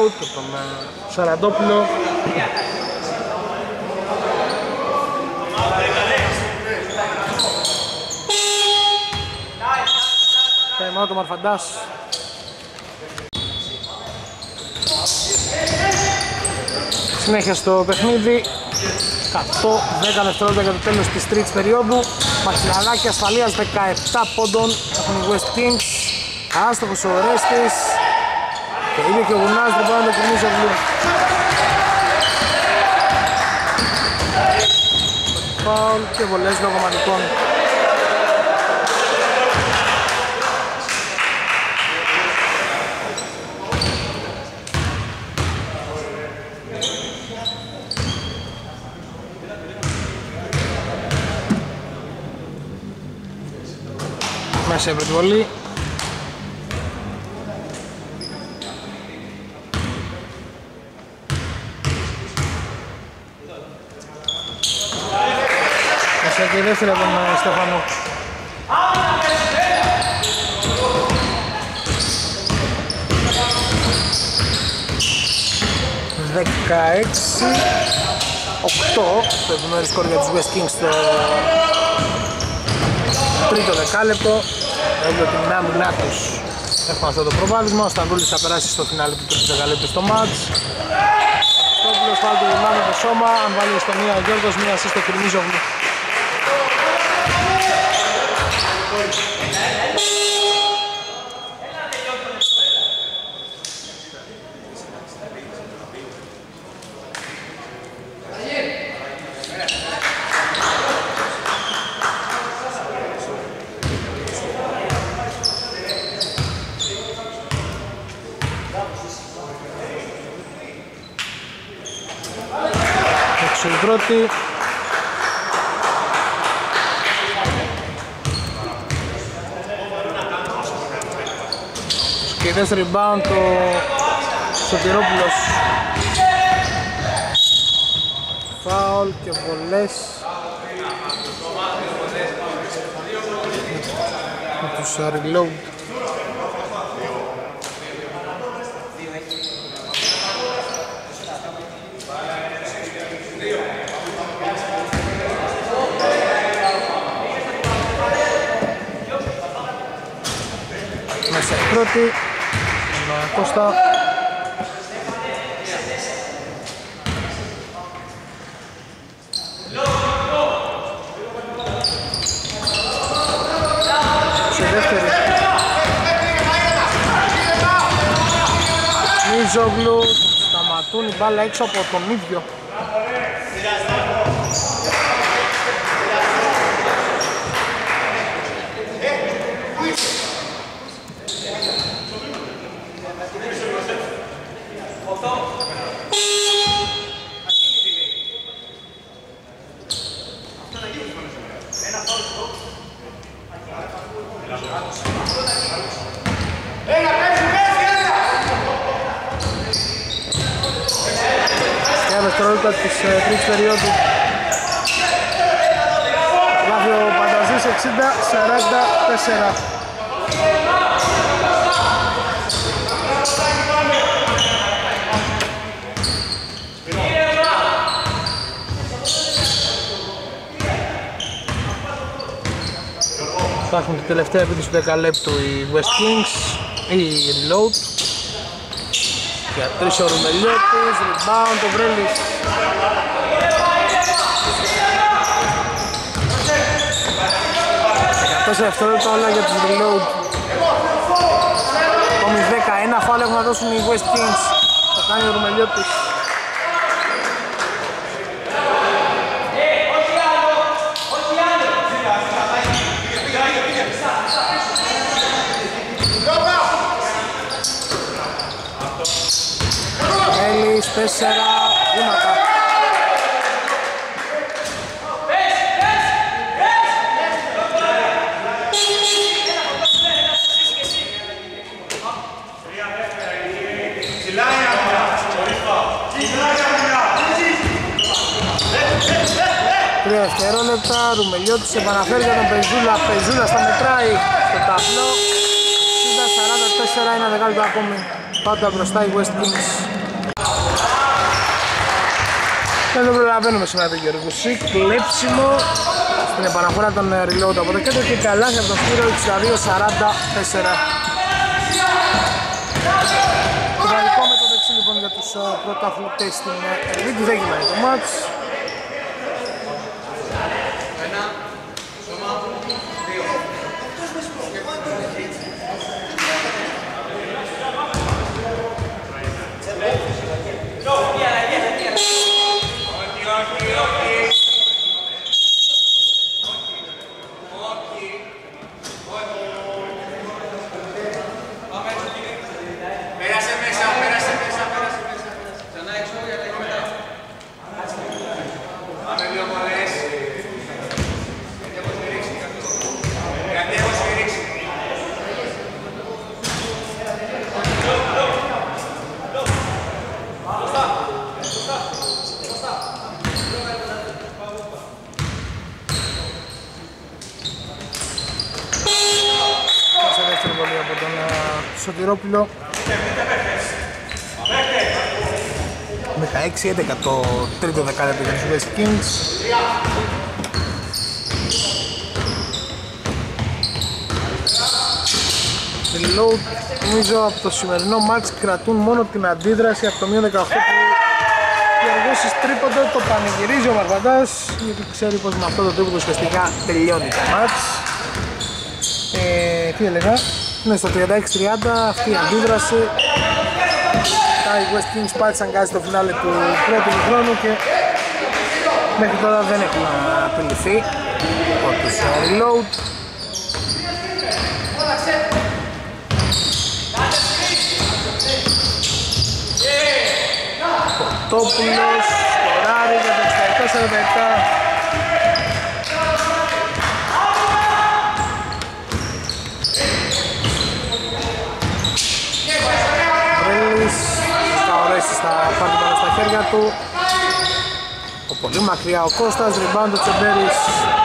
reload από τον Σαραντόπουλο. Time out ο Μαρφαντάς. Συνέχεια στο παιχνίδι. εκατό δέκα δευτερόλεπτα για το τέλος της τρίτης περίοδου. Μαχιλαράκι ασφαλείας δεκαεπτά πόντων έχουν οι West Kings. Άστοχος ο Ρέστης. Και είναι και ο Γουνάς δεν μπορεί να το κινήσει ο Βλου. Φάουλ και βολές λογομανικών. Μέσα η πρωτοβολή. Μέσα και η δεύτερη από τον Στεφανό. δεκαέξι οκτώ το επιμέρους σκορ για τους West Kings στο τρίτο δεκάλεπτο. Έβλεπε την άμυνά τους. Έχουμε αυτό το προβάδισμα. Ο Στανδούλης θα περάσει στο φινάλι του τρίτου δεκαλέπτου στο μάτς. Στο πλήρως πάλι του Γουλά με το σώμα. Αν βάλει στο μία ο Γιώργος, μία ασίστ στο Κρυμίζογλου. Η πρώτη. Και η δεύτερη rebound το Σωτηρόπουλος. Φάουλ και βολές με τους reload. Μέσα η πρώτη, τον Κώστα. Σε δεύτερη. Μίζογλου, σταματούν η μπάλα έξω από τον ίδιο. Δευτερόλεπτα της τρίτης περίοδου. Λάβει ο Πανταζής εξήντα σαράντα τέσσερα. Θα έχουν την τελευταία επίθεση του δεκαλέπτου οι West Kings, η Reload. Για τρεις ο Ρουμελιώτης, rebound ο Βρέλης. δεκατέσσερα δευτερόλεπτα όλα για τους Reload. Ακόμη δεκαένα φάουλ έχουν να δώσουν οι West Kings. Το κάνει ο Ρουμελιώτης. Έλλης, τέσσερα βήματα. Τρία δευτερόλεπτα, Ρουμελιώτης επαναφέρει για τον Πεζούλα, Πεζούλα στα μετράει στο ταμπλό. εξήντα σαράντα τέσσερα, ένα δεκάλεπτο ακόμη, πάντα μπροστά οι West Kings. Δεν το προλαβαίνουμε σήμερα τον Γεωργούση. Κλέψιμο στην επαναφορά των reload από το κέντρο και καλά από τον Σπύρο εξήντα δύο σαράντα τέσσερα. Το τραγικό με το δεξί λοιπόν για τους πρωταθλητές στην Ελβίκη, δεν γινάει το μάτς. Σωτηρόπουλο. δεκαέξι έντεκα το τρίτο δεκάλεπτο για τους West Kings. Reload νομίζω από το σημερινό μάτς κρατούν μόνο την αντίδραση από το μείον δεκαοκτώ που διαργώσεις τρίποντο, το πανηγυρίζει ο Μαρβαντάς γιατί ξέρει πως με αυτό το τρίποντο ουσιαστικά τελειώνει το μάτς. Ε, τι έλεγα, είναι στο τριάντα έξι τριάντα αυτή η αντίδραση. Τα οι West Kings πάτησαν κάτι στο φινάλε του πρώτου χρόνου και μέχρι τώρα δεν έχουν απειληθεί από τους reload. Κοτόπουλος, σκοράρει για το εξήντα τέσσερα σαράντα επτά. Θα πάρει πάνω στα χέρια του. Ο πολύ μακριά ο Κώστας, rebound ο Τσεμπέρης.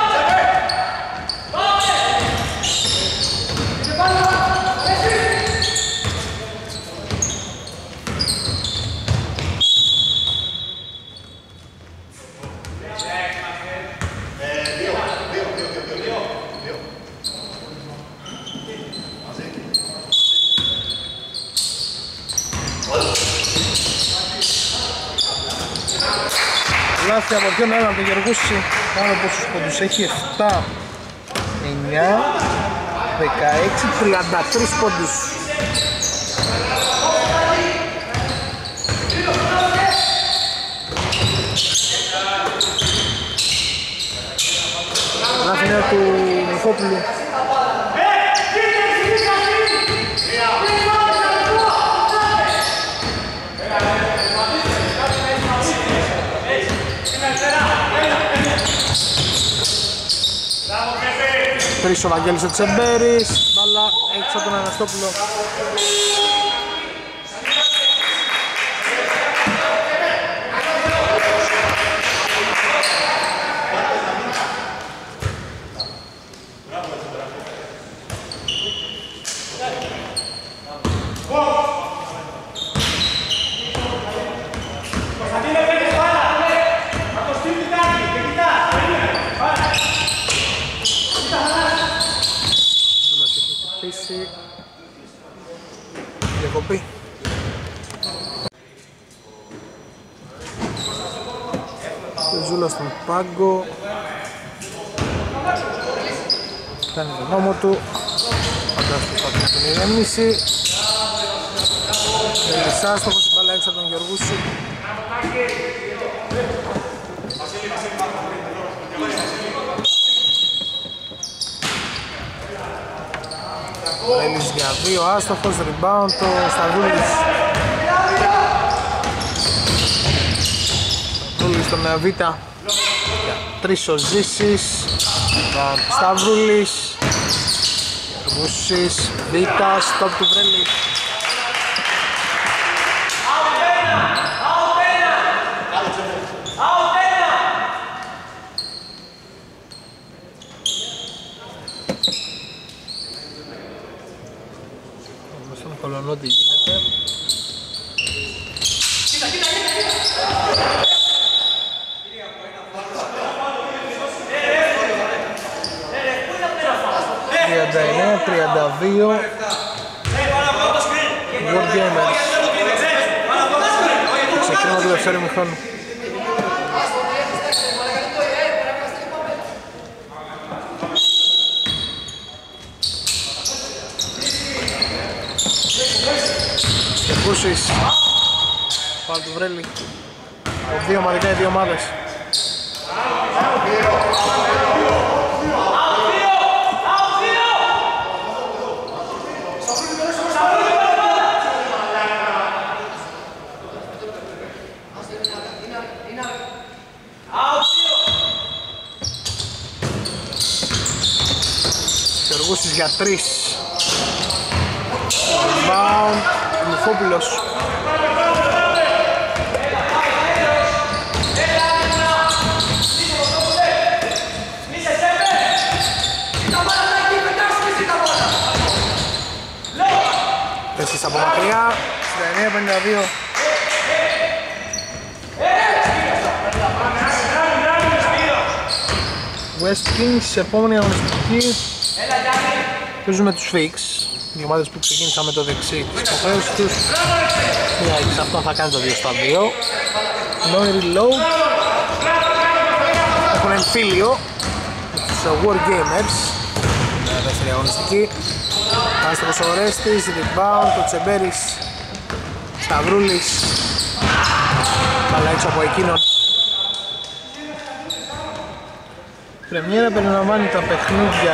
Λάθη από ποιον έναν τον Γεργούση, πάνω πόσους πόντους έχει, επτά, εννιά, δεκαέξι, τριάντα τρεις πόντους. Λάθη νέα του Νικόπουλου. Τρεις ο Βαγγέλης ο Τσεμπέρης, μπάλα έξω από τον Αναστόπουλο. Διακοπή. Ο Ζούλας στον πάγκο. Κάνει τον νόμο του. Φαντάζομαι ότι θα την ηρεμήσει. Ελισσάστοχος η μπάλα έξω από τον Γεωργούση. Λέλης για δύο, άστοχος, rebound το Σταυρούλης. Σταυρούλης στον Β' για τρεις ο Ζήσης. Σταυρούλης, Γερμούσης, Β', stop του Βρέλη. Κολονότη γίνεται. τριάντα δύο. Wargamers. Ξεκίνημα του δεύτερου ημιχρόνου. Στεκούσης. Πάλι του Βρέλη. Από δύο ομαδικά οι δύο ομάδες. Γεργούσης για τρεις. Rebound, Λουφόπουλος. Τέσσερις από μακριά, σαράντα εννέα πενήντα δύο. West Kings, επόμενη αγωνιστική. Παίζουμε τους Fix, οι ομάδες που ξεκίνησαν με το δεξί της υποχρέωσης τους. Μία εξ αυτών θα κάνει το δύο στα δύο. No reload. Έχουν εμφύλιο με τους Wargamers. Δεύτερη αγωνιστική. Άστρος ο Ρέστης, rebound, το Τσεμπέρης, Σταυρούλης. Καλά έξω από εκείνον. Πρεμιέρα περιλαμβάνει τα παιχνίδια.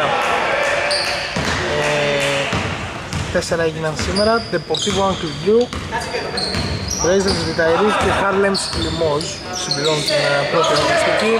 Τέσσερα έγιναν σήμερα. Deportivo Ancliou, Blazers Vitaïris και Harlem's Limoges συμπληρώνουν την πρώτη αγωνιστική.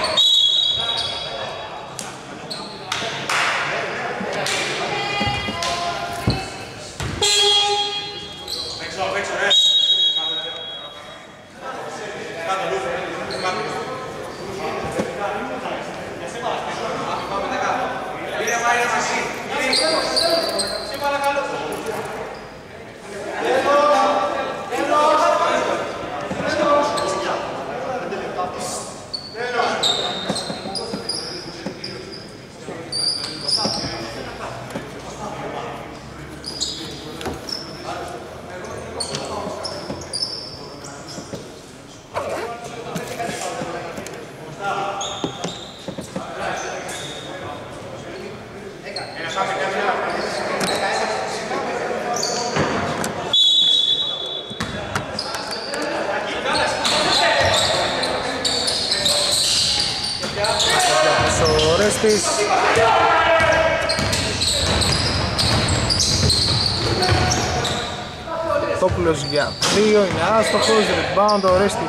Τόπουλος για δύο, είναι άστοχος, rebound ο Ρέστης.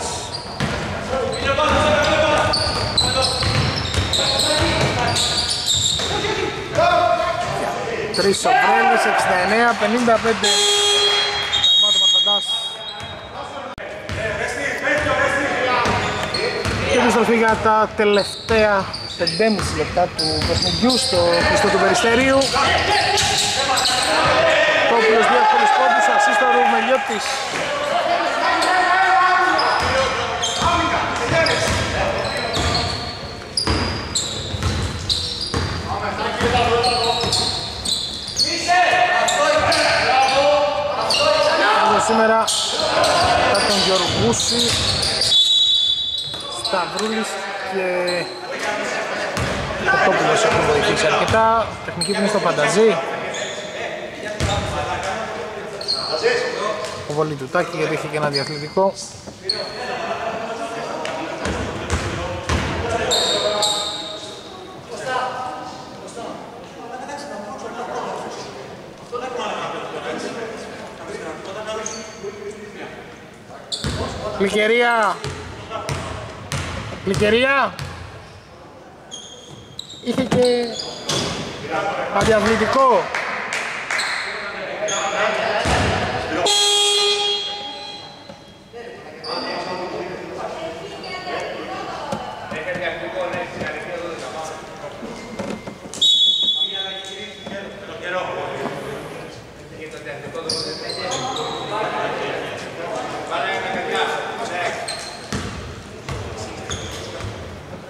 Τρεις ο Βρέλης, εξήντα εννέα πενήντα πέντε. Ταϊμάτο Μαρφαντάς. Και επιστροφή για τα τελευταία πεντέμισι λεπτά του παιχνιδιού στο κλειστό του Περιστερίου. Τόπουλος δύο εύκολους πόντους, ασίστ ο Ρουμελιώτης. Εδώ σήμερα θα τον Γιωργούση, Σταυρούλης και ο Τόπουλος έχουν βοηθήσει αρκετά. Τεχνική που είναι στο Φανταζή. Ο βολή του Τάκη γιατί είχε και ένα διαθλητικό. Κλικερία! Κλικερία! Είχε και αδιαβλητικό.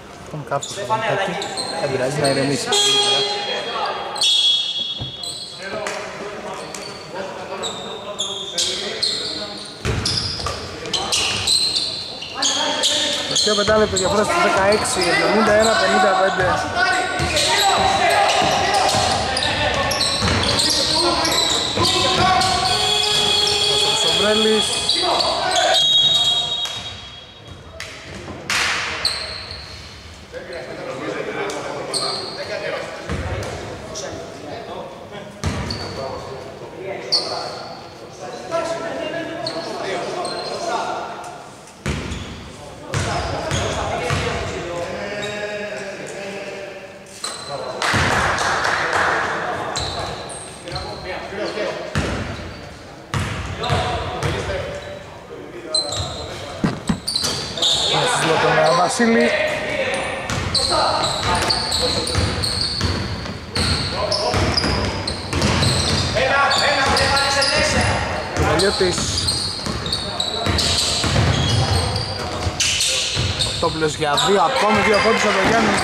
Κάπου δεν πειράζει να ηρεμήσει. τελευταίο πεντάλεπτο διαφορά στους δεκαέξι, εβδομήντα ένα πενήντα πέντε. Ο Σοβρέλης. Βασίλη. Ο Μελιώτης. Ο Τόπουλος για δύο, ακόμη δύο πόντους από τον Γιάννη.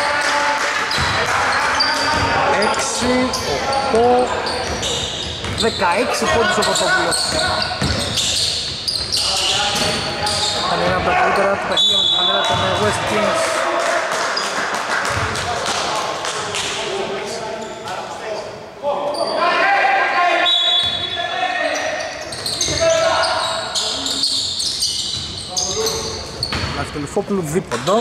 έξι, οκτώ, δεκαέξι πόντους από τον Τόπουλος. Ήταν ένα από τα καλύτερα του παιχνίδια με τη φανέλα των West Kings. Λαφτελουφόπουλου δίποντο.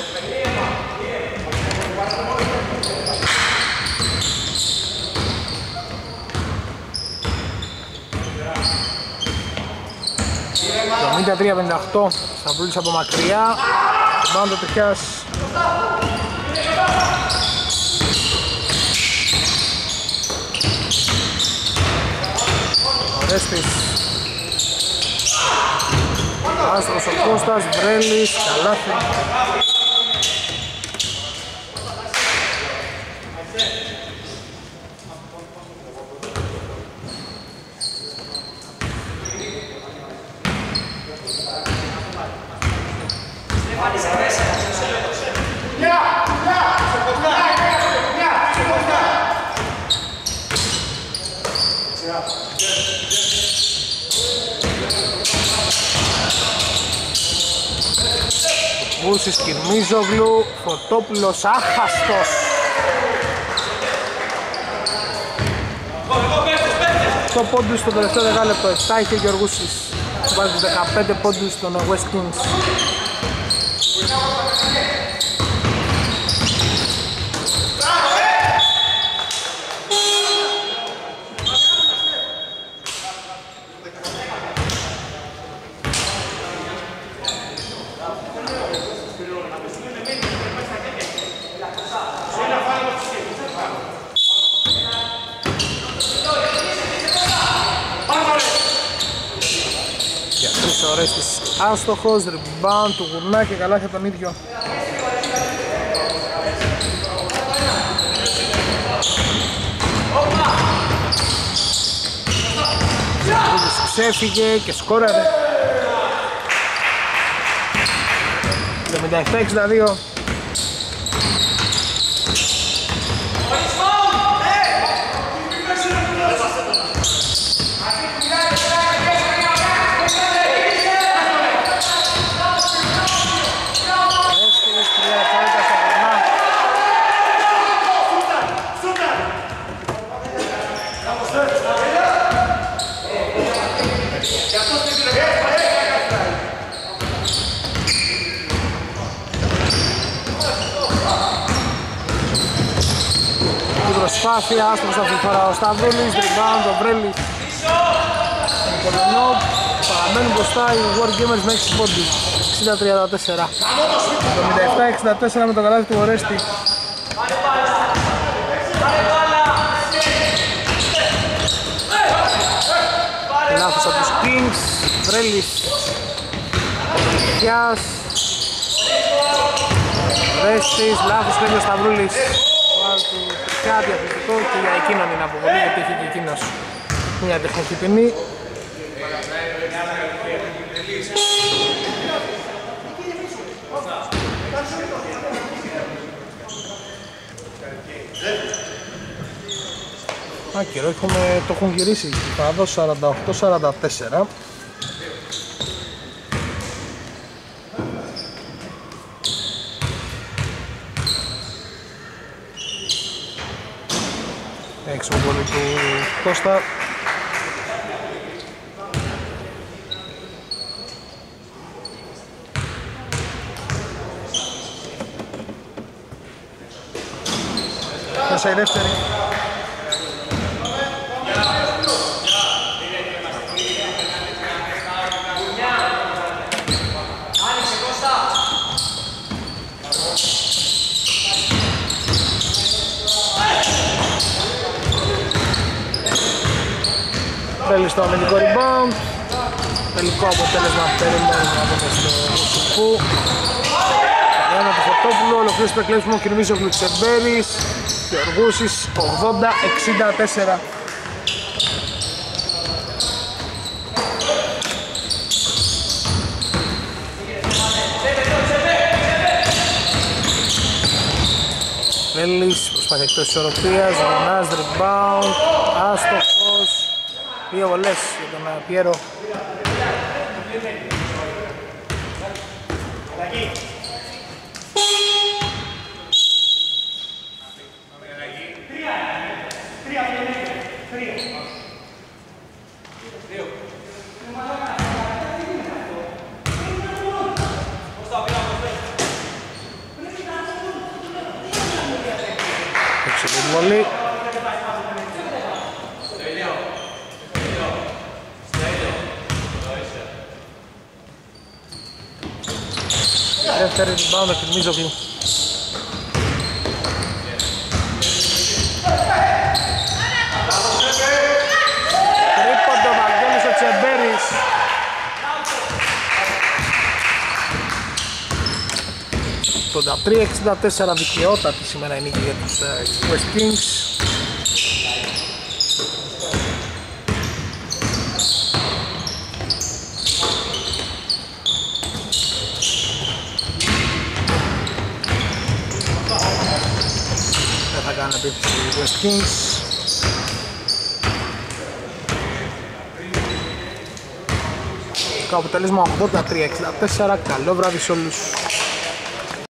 εβδομήντα τρία πενήντα οκτώ, Σταυρούλης από μακριά, πάνω το Τριχιάς. Ορέστης. Άστρος ο Κώστας, Βρέλης, καλάθι. Βούρσης, Κυρμίζογλου, Φωτόπουλος, άχαστος. οκτώ πόντους στο τελευταίο δεκάλεπτο, επτά είχε ο Γεωργούσης. Βάζει τους δεκαπέντε πόντους στον West Kings. Άστοχος, rebound του Γουρνά και καλά για τον ίδιο. Ξέφυγε και σκόραρε. εβδομήντα επτά εξήντα δύο. Προσπάθεια, άστρος αυτή τη φορά ο Σταυρούλης, rebound, ο Βρέλης. Νικολενό, παραμένουν μπροστά οι Wargamers με έξι πόντους, εξήντα τριάντα τέσσερα. εβδομήντα επτά εξήντα τέσσερα με το καλάθι του Ορέστη. Λάθος από τους Kings, Βρέλης, Τριχιάς, Ορέστης, λάθος πρέπει ο Σταυρούλης. Κάτι αθλητικό και για εκείνον είναι αποβολή, γιατί έχει και εκείνος μια τεχνική ποινή. Άκυρο, έχουμε, το έχουν γυρίσει θα δω σαράντα οκτώ σαράντα τέσσερα. έξω πολύ του Κώστα. Μέσα η δεύτερη. Θέλει στο αμυντικό rebound. Τελικό αποτέλεσμα περιμένουμε από το στο Σουφού. Ένα του Φωτόπουλου, ολοκλήρωσε το εκλέψιμο Κυρμής ο Γλουτσεμπέρης και Οργούσης ογδόντα εξήντα τέσσερα. Βέλης, προσπαθεί εκτός ισορροπίας, Ρονάς, rebound, άστοχος. Δύο βολές για τον Πιέρο. Έξω την βολή. Δεύτερη rebound από την Μίζογλου. Τρίποντο Βαγγέλης ο Τσεμπέρης. ογδόντα τρία εξήντα τέσσερα δικαιότατη σήμερα η νίκη για τους uh, West Kings. Δεν θα κάνει επίθεση οι West Kings. Το αποτέλεσμα ογδόντα τρία εξήντα τέσσερα. Καλό βράδυ σε όλους.